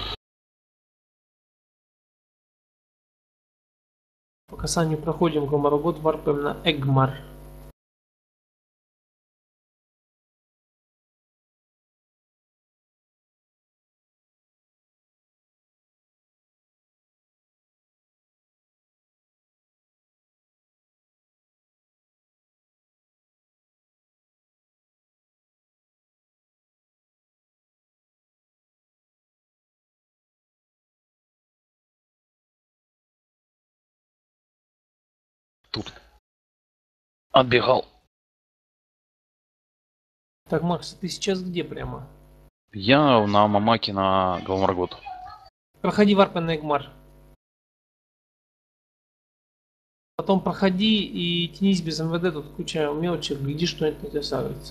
По касанию проходим в Галмарагот, варпаем на Эгмар. Тут. Отбегал. Так, Макс, ты сейчас где прямо? Я на Мамаке на Галмаргот. Проходи варпай на Эгмар. Потом проходи и тянись без МВД, тут куча мелочи, гляди, что это на тебя сагрится.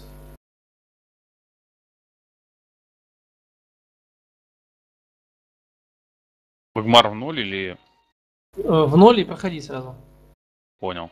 Вагмар в ноль или... В ноль и проходи сразу. Понял.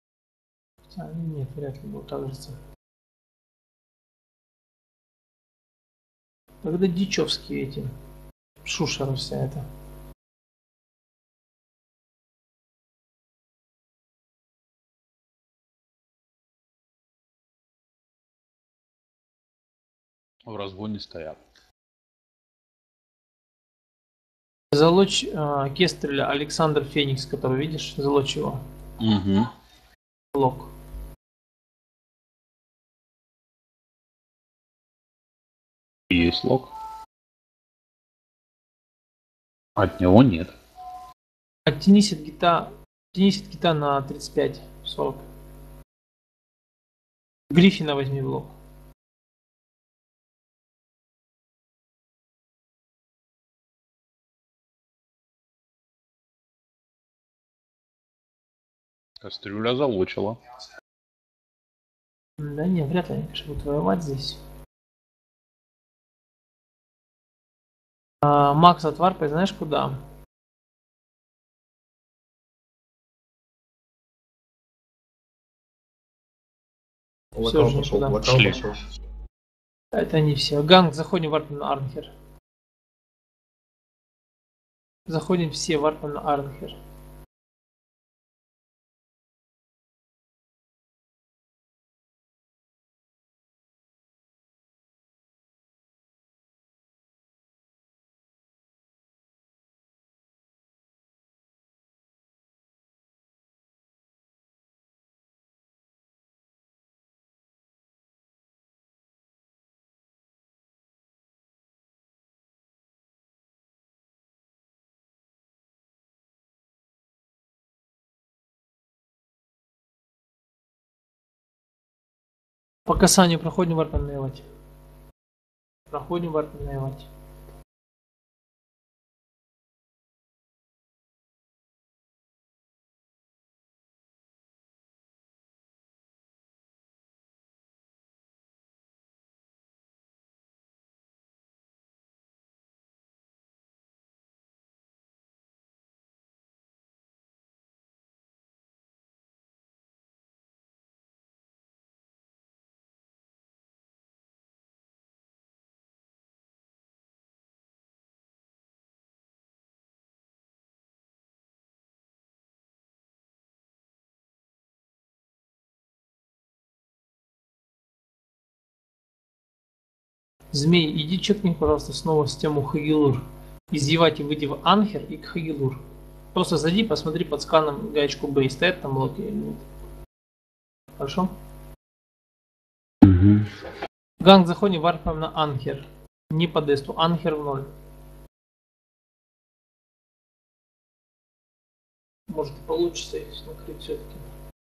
Нет, вряд ли будет агриться. Когда дичевские эти. Шушера вся эта. В разгоне стоят. Залочь Кестреля Александр Феникс, который видишь, залочь его. Угу. Лог. Есть лог. От него нет. Оттянись от гита на 35-40. Гриффина возьми в лог. Кастрюля залочила. Да не, вряд ли они, конечно, будут воевать здесь. Макс отварпай, знаешь куда? Все Локал же пошел, никуда. локал Шли. пошел. Это не все. Ганг, заходим варпом на Арнхер. Заходим все варпом на Арнхер. По касанию проходим варпом наевать. Проходим варпом наевать. Змей, иди чекни, пожалуйста, снова систему Хагилур. Из Евати выйди в Анхер и к Хагилур. Просто зайди, посмотри под сканом гаечку Б, стоят там блоки или нет. Хорошо? Угу. Ганг, заходим варпом на Анхер. Не по десту, Анхер в 0. Может и получится их накрыть все-таки.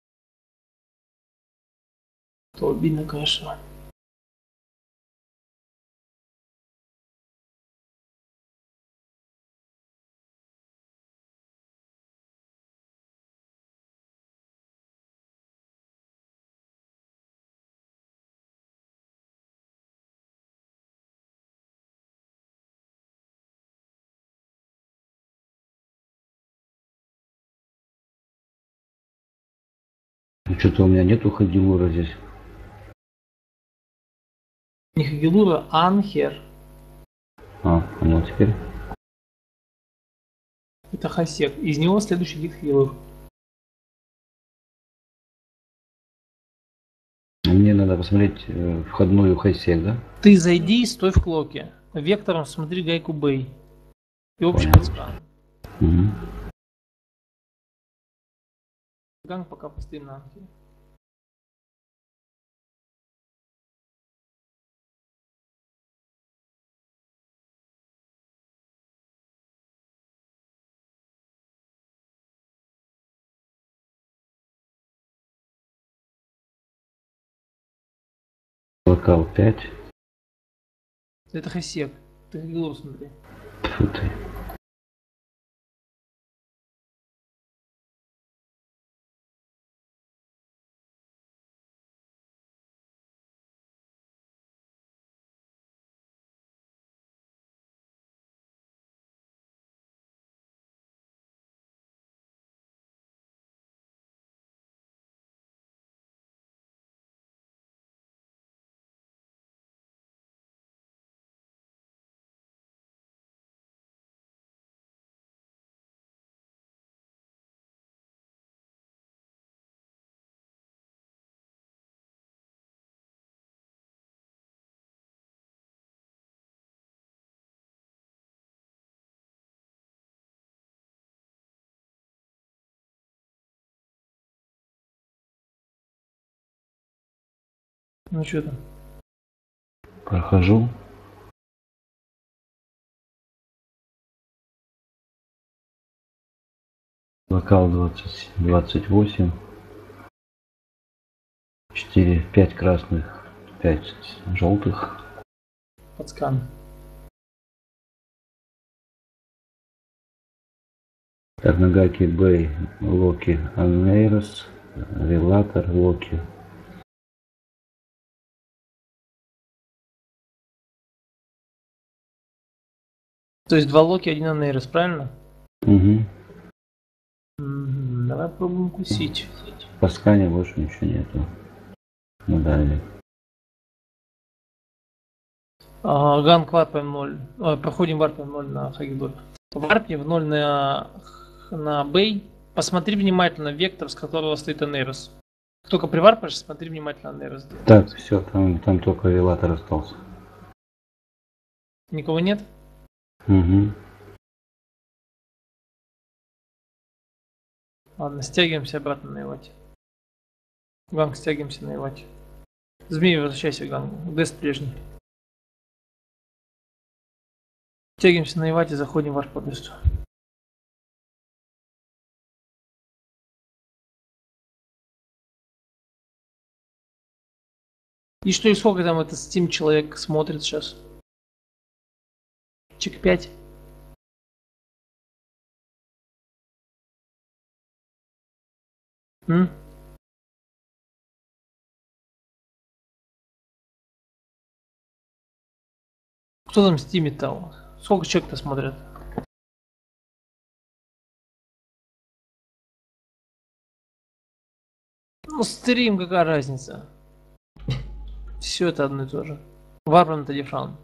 То обидно, конечно. Что-то у меня нету Хагилура здесь. Не Хагилура, а Анхер. Понял теперь. Это Хасек. Из него следующий гид Хагилур. Мне надо посмотреть входную хайсек, да? Ты зайди и стой в клоке. Вектором смотри гайку Бэй. И общий Понял. подскан. Угу. Ганг пока постоим на Анхере. Локал 5. Это Хасек. Ты Хагилур смотри. Тьфу ты. Ну что там? Прохожу. Локал 28. 5 красных, 5 желтых. Подскан. Так, Нагаки Бэй, Локи, Анейрос, Релатор, Локи. То есть 2 Локи, 1 Анейрос, правильно? Угу. Давай пробуем кусить. По скане больше ничего нету. Ну далее. Ганг варпаем 0. Проходим варпаем 0 на Хагидор. Варпни в 0 на Бэй. Посмотри внимательно вектор, с которого стоит Анейрос. Как только приварпаешь, смотри внимательно Анейрос. Так, все, там только Релатор остался. Никого нет? Угу. Ладно, стягиваемся обратно на Ивате. Ганг, стягиваемся на Ивате. Змеи, возвращайся к Гангу. Дест прежний. Стягиваемся на Ивате, заходим в арт по Десту. И что, и сколько там этот Steam человек смотрит сейчас? Чек 5. Кто там стимит-то? Сколько человек-то смотрят? Ну, стрим, какая разница? Все это одно и то же. Варвар это дефран.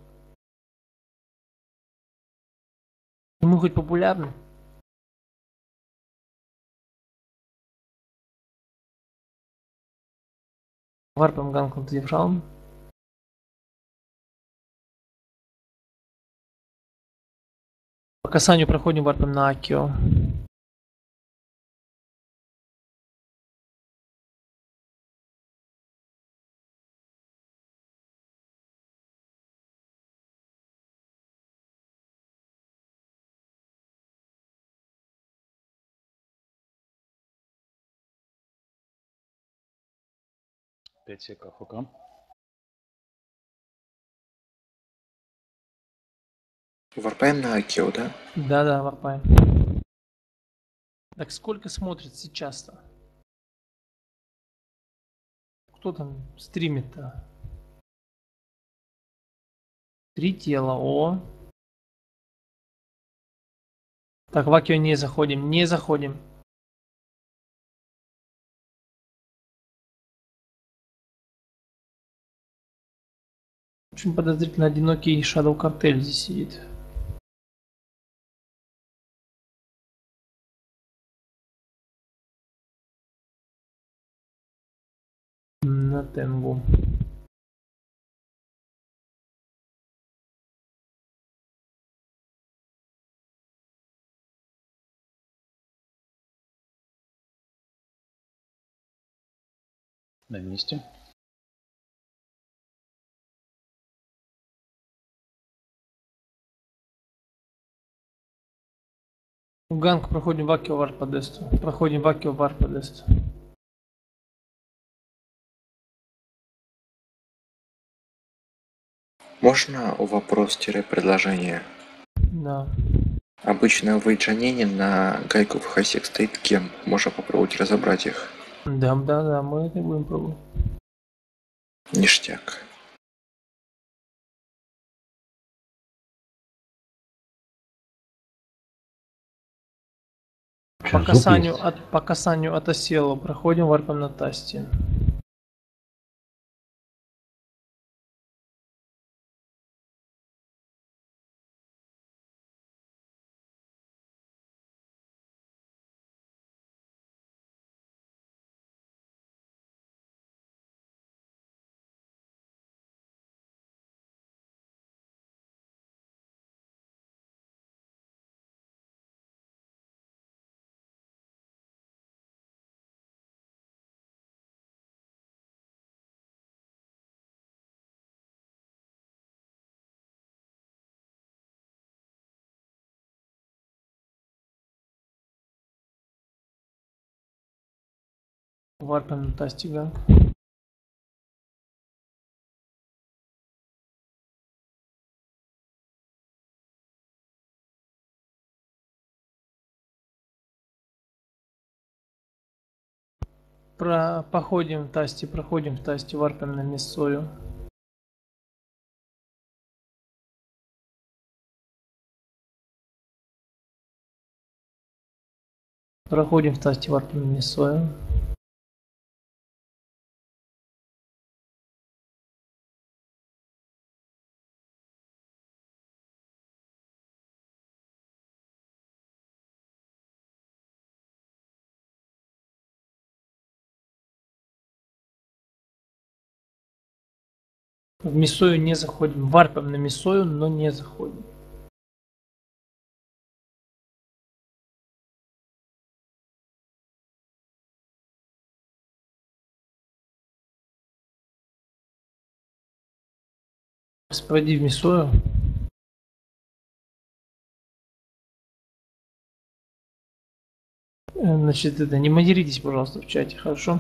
Мы хоть популярны? Варпом ганг это дефран. По касанию проходим варпом на Акио. Пять секов, ФК. Варпаем на Акио, да? Да-да, варпаем. Так сколько смотрит сейчас-то? Кто там стримит-то? 3 тела, о. Так, в Акио не заходим, не заходим. Очень подозрительно одинокий Shadow Cartel здесь сидит. На Тенгу. На месте. Ганг, проходим в Акио вар по Десту. Проходим в Акио вар по Десту. Можно вопрос-предложение? Да. Обычно в Эйджанене на гайку в Хайсек стоит кем? Можно попробовать разобрать их. Да, мы это будем пробовать. Ништяк. По касанию от осела проходим варпом на Тасте. Варпаем на Тасти ганг. Проходим в Тасти, варпаем на Миссою. Проходим в Тасти, варпаем на Миссою. В Миссою не заходим. Варпаем на Миссою, но не заходим. Пройди в Миссою. Значит, это не материтесь, пожалуйста, в чате, хорошо?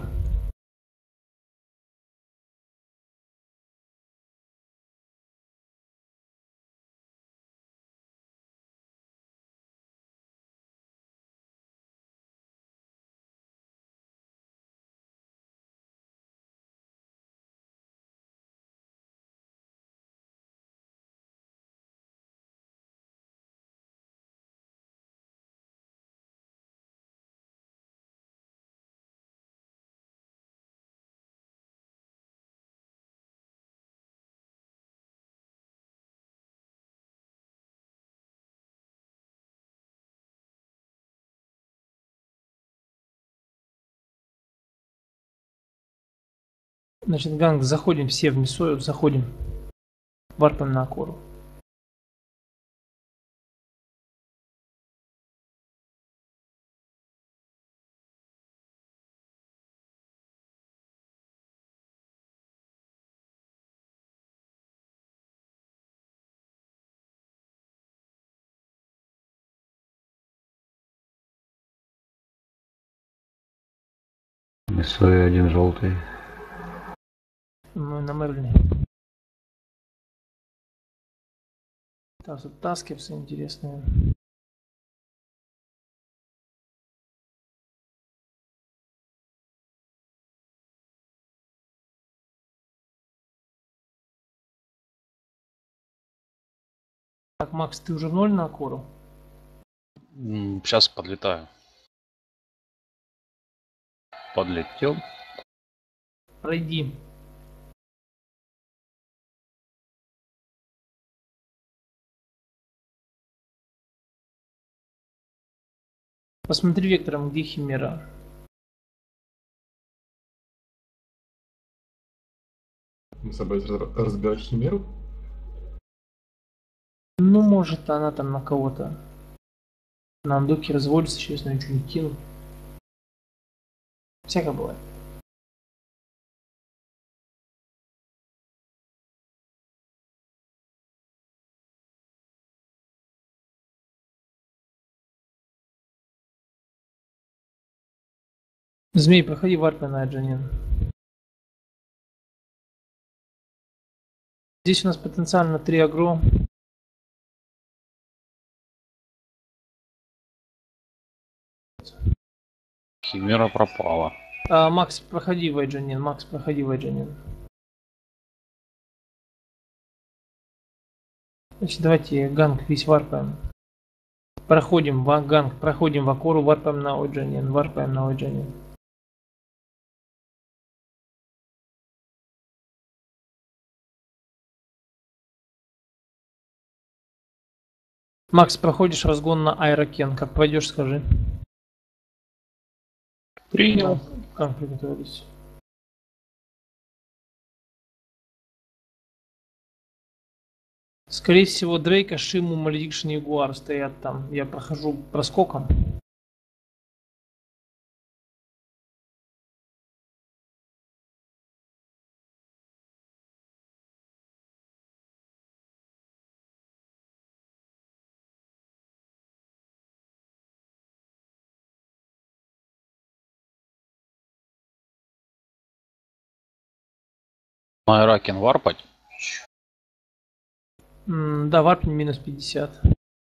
Значит, ганг, заходим все в Миссою, заходим. Варпаем на Акору. Миссой один желтый. Мы на Мерлине. Там тут таски все интересные. Так, Макс, ты уже в ноль на Акору? Сейчас подлетаю. Подлетел. Пройди. Посмотри вектором, где Химера. Мы собрались разбирать химеру? Ну, может, она там на кого-то. На андоке разводится, сейчас на ничего не кину. Всяко бывает. Змей, проходи варпы на Джанин. Здесь у нас потенциально 3 агро. Химера пропала. Макс, проходи в Айджанин. Макс, проходи в Айджанин. Значит, давайте ганг весь варпаем. Проходим в ганг, проходим в Акору, варпаем на Ойджанин. Варпаем на Ойджанин. Макс, проходишь разгон на Айрокен. Как пойдешь, скажи. Принял. Как приготовились? Скорее всего, Дрейка, Шиму, Маледикшн и Ягуар стоят там. Я прохожу проскоком. Майракин варпать? Да, варп минус 50.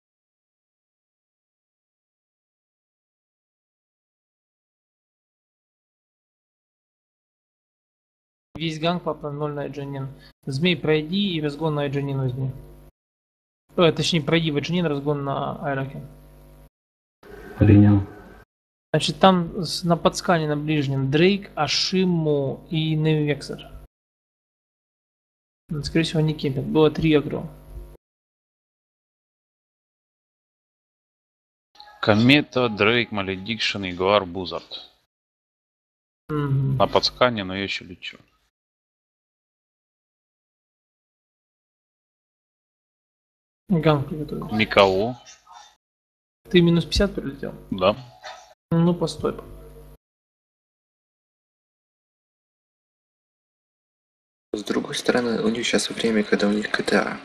Весь ганг папа 0 на Эджанин. Змей пройди и разгон на Эджанин возьми. Точнее, пройди в Эджанин, разгон на Айракен. Принял. Значит, там на подскане на ближнем Дрейк, Ашиму и Невексер. Скорее всего, не кемпят. Было 3 агро. Комета, Дрейк, Маледикшн, Ягуар, Бузард. На подскане, но я еще лечу. Ганг приготовился. Никого. Ты минус 50 прилетел? Да. Ну, постой. С другой стороны, у них сейчас время, когда у них КТА.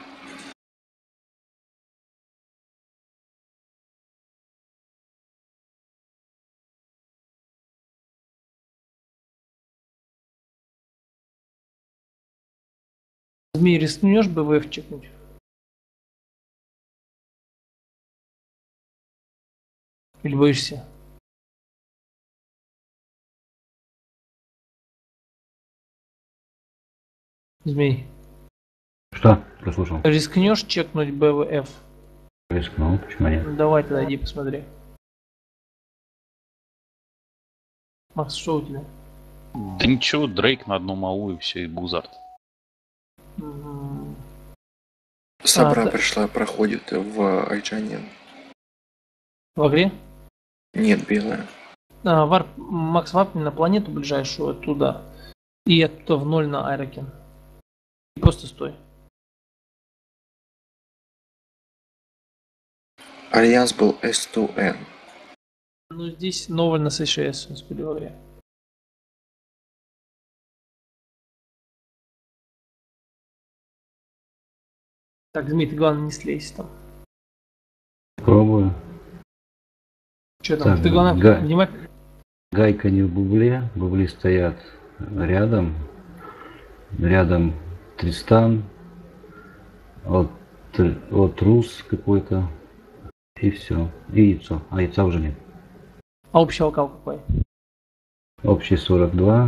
Змей, рискнешь БВФ чекнуть? Или боишься? Змей. Что? Прослушал. Рискнешь чекнуть БВФ? Рискнул. Почему нет? Давай тогда иди посмотри. Макс, что у тебя? Да ничего, Дрейк на одном АУ и все, и Бузард. Сабра да. пришла, проходит в Айджанин. В игре? Нет, белая. Макс, вапни на планету ближайшую оттуда. И оттуда в 0 на Айракен. И просто стой. Альянс был S2N. Ну здесь новый на СШС, господи говоря. Так, Змей, ты главное не слезь там. Пробую. Что там? Так, Ты главное внимательно. Гайка не в бубле. Бубли стоят рядом. Рядом Тристан. Вот Рус какой-то. И все. И яйцо. А яйца уже нет. А общий алкал какой? Общий 42.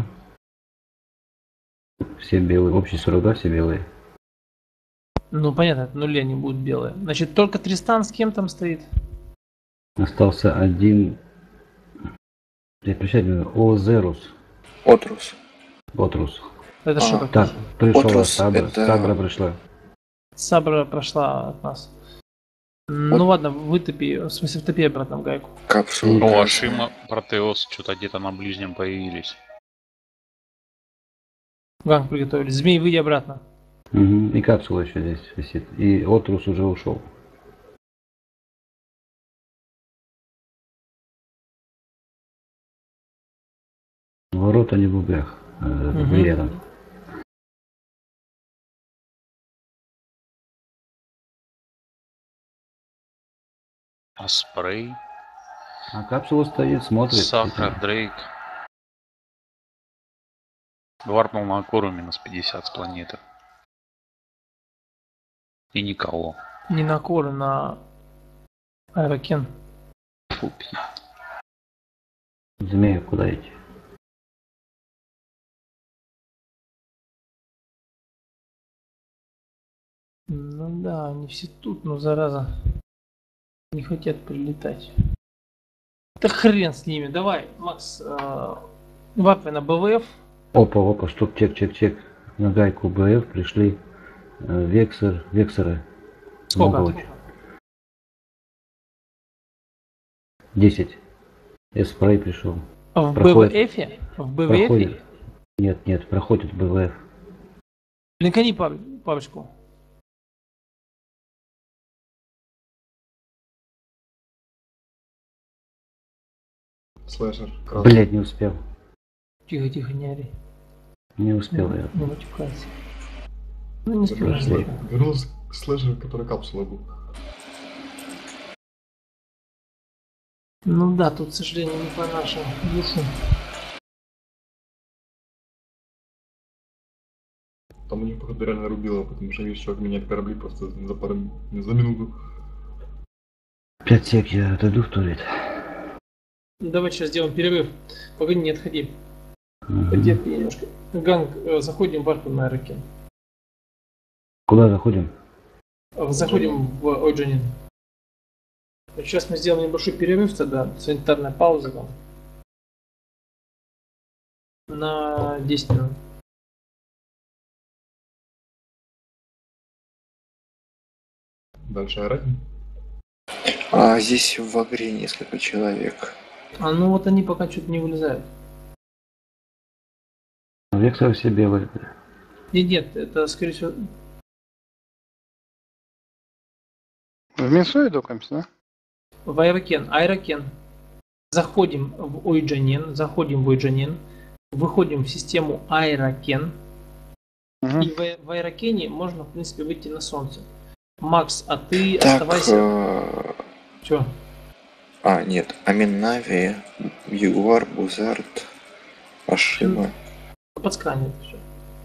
Все белые. Общий 42, все белые. Ну понятно, это нули они будут белые. Значит, только Тристан с кем там стоит? Остался один. Прощайте, Озерус. Отрус. Отрус. Это что такое? Так, пришла Отрус, Сабра. это- Сабра пришла. Сабра прошла от нас. Ну ладно, вытопи, в смысле втопи обратно в гайку. Капсула. О, Ашима, Протеос что-то где-то на ближнем появились. Ганг приготовили. Змей, выйди обратно. Угу. И капсула еще здесь висит. И Отрус уже ушел. Ворота не в бублях. Бубли рядом. Аспрей, А капсула стоит, смотрит. Сахар, Дрейк. Варпнул на Акору минус 50 с планеты. И никого. Не на коры, на Айракен. Фу, пи. Змею куда идти? Ну да, они все тут, но зараза. Не хотят прилетать. Да хрен с ними. Давай, Макс, вапы на БВФ. Опа, что чек. На гайку БФ пришли вексеры. Сколько? Много очень. 10. Эспрей пришел. В Проходит. БВФе? В Проходит. БВФе? Нет, проходит БВФ. Линкани папочку. Слэшер. Красный. Блять, не успел. Тихо, не ори. Не успел я. Не матюкайся. Ну не успел. Прошли. Вернулся слэшер, который капсулой был. Ну да, тут, к сожалению, не по нашим душу. Там у них, походу, реально рубило, потому что видишь, человек меняет корабли просто за минуту. 5 сек, я отойду в туалет. Давай сейчас сделаем перерыв. Погоди, не отходи. Мгм. Потерпи немножко. Ганг, заходим в арку на Айракен. Куда заходим? Заходим в Ойджанин. Сейчас мы сделаем небольшой перерыв тогда. Санитарная пауза там. На 10 минут. Дальше Арахин. А здесь в игре несколько человек. А ну вот они пока что-то не вылезают. Вектор себе выбери. Нет, это скорее всего... В Минсуе докаемся, да? В Айракен. Заходим в Ойджанин, выходим в систему Айракен. Угу. И в Айракене можно, в принципе, выйти на солнце. Макс, а ты Так, оставайся... Чё? нет. Аминнави, Ягуар, Бузард, Ашима. Подсканет все.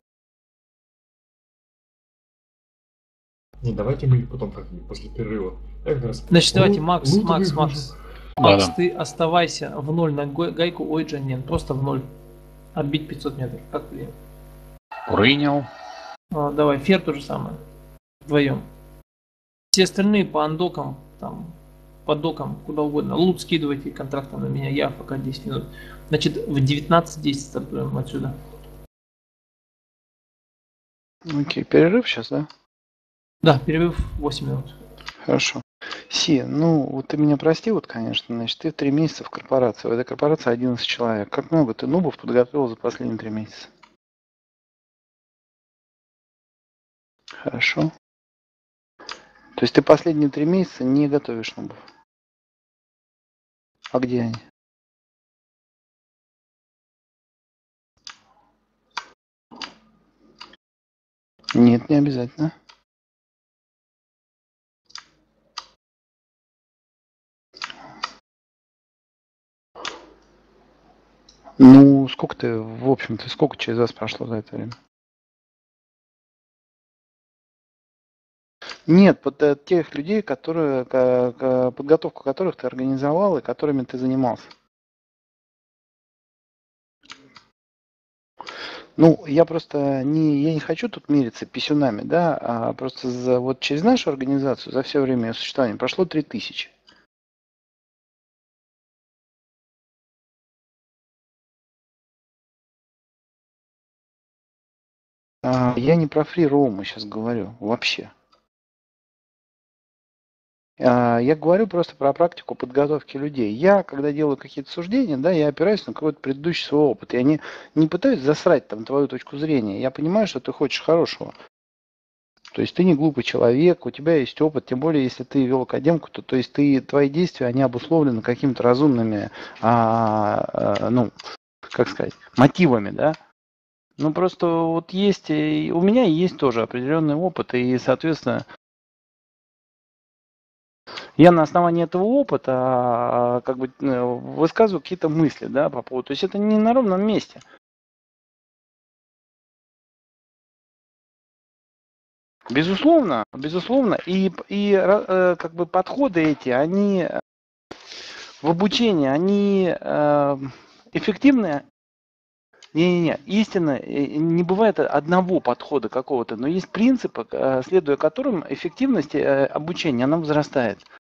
Не, давайте мы их потом как после перерыва. Я как раз... Значит, давайте, Лут- Макс, лут Макс, выгружу. Макс, Да-да. ты оставайся в ноль на гайку Ойджанин. Просто в ноль. Отбить 500 метров. Как ты? Принял. Давай, Фер то же самое. Вдвоем. Все остальные по андокам, там, по докам, куда угодно. Лут скидывайте контрактом на меня, я пока 10 минут. Значит, в 19:10 стартуем отсюда. Окей, перерыв сейчас, да? Да, перерыв 8 минут. Хорошо. Си, ну, вот ты меня прости, вот, конечно, значит, ты 3 месяца в корпорации. В этой корпорации 11 человек. Как много ты нубов подготовил за последние 3 месяца? Хорошо. То есть ты последние 3 месяца не готовишь нубов? А где они? Нет, не обязательно. Ну, сколько ты, в общем-то, сколько через вас прошло за это время? Нет, под тех людей, которые, подготовку которых ты организовал и которыми ты занимался. Ну, я просто я не хочу тут мериться писюнами, да, а просто вот через нашу организацию за все время ее существования прошло 3000. Я не про фри-роумы сейчас говорю, вообще. Я говорю просто про практику подготовки людей. Я, когда делаю какие-то суждения, да, я опираюсь на какой-то предыдущий свой опыт. Я не пытаюсь засрать там твою точку зрения. Я понимаю, что ты хочешь хорошего. То есть ты не глупый человек, у тебя есть опыт, тем более, если ты вел академку, то есть твои действия, они обусловлены какими-то разумными, ну, как сказать, мотивами, да. Ну, просто вот есть, у меня есть тоже определенный опыт, и, соответственно, я на основании этого опыта как бы высказываю какие-то мысли, да, по поводу. То есть это не на ровном месте. Безусловно, и как бы подходы эти, они в обучении, они эффективны. Не, истинно, не бывает одного подхода какого-то, но есть принципы, следуя которым эффективность обучения, она возрастает.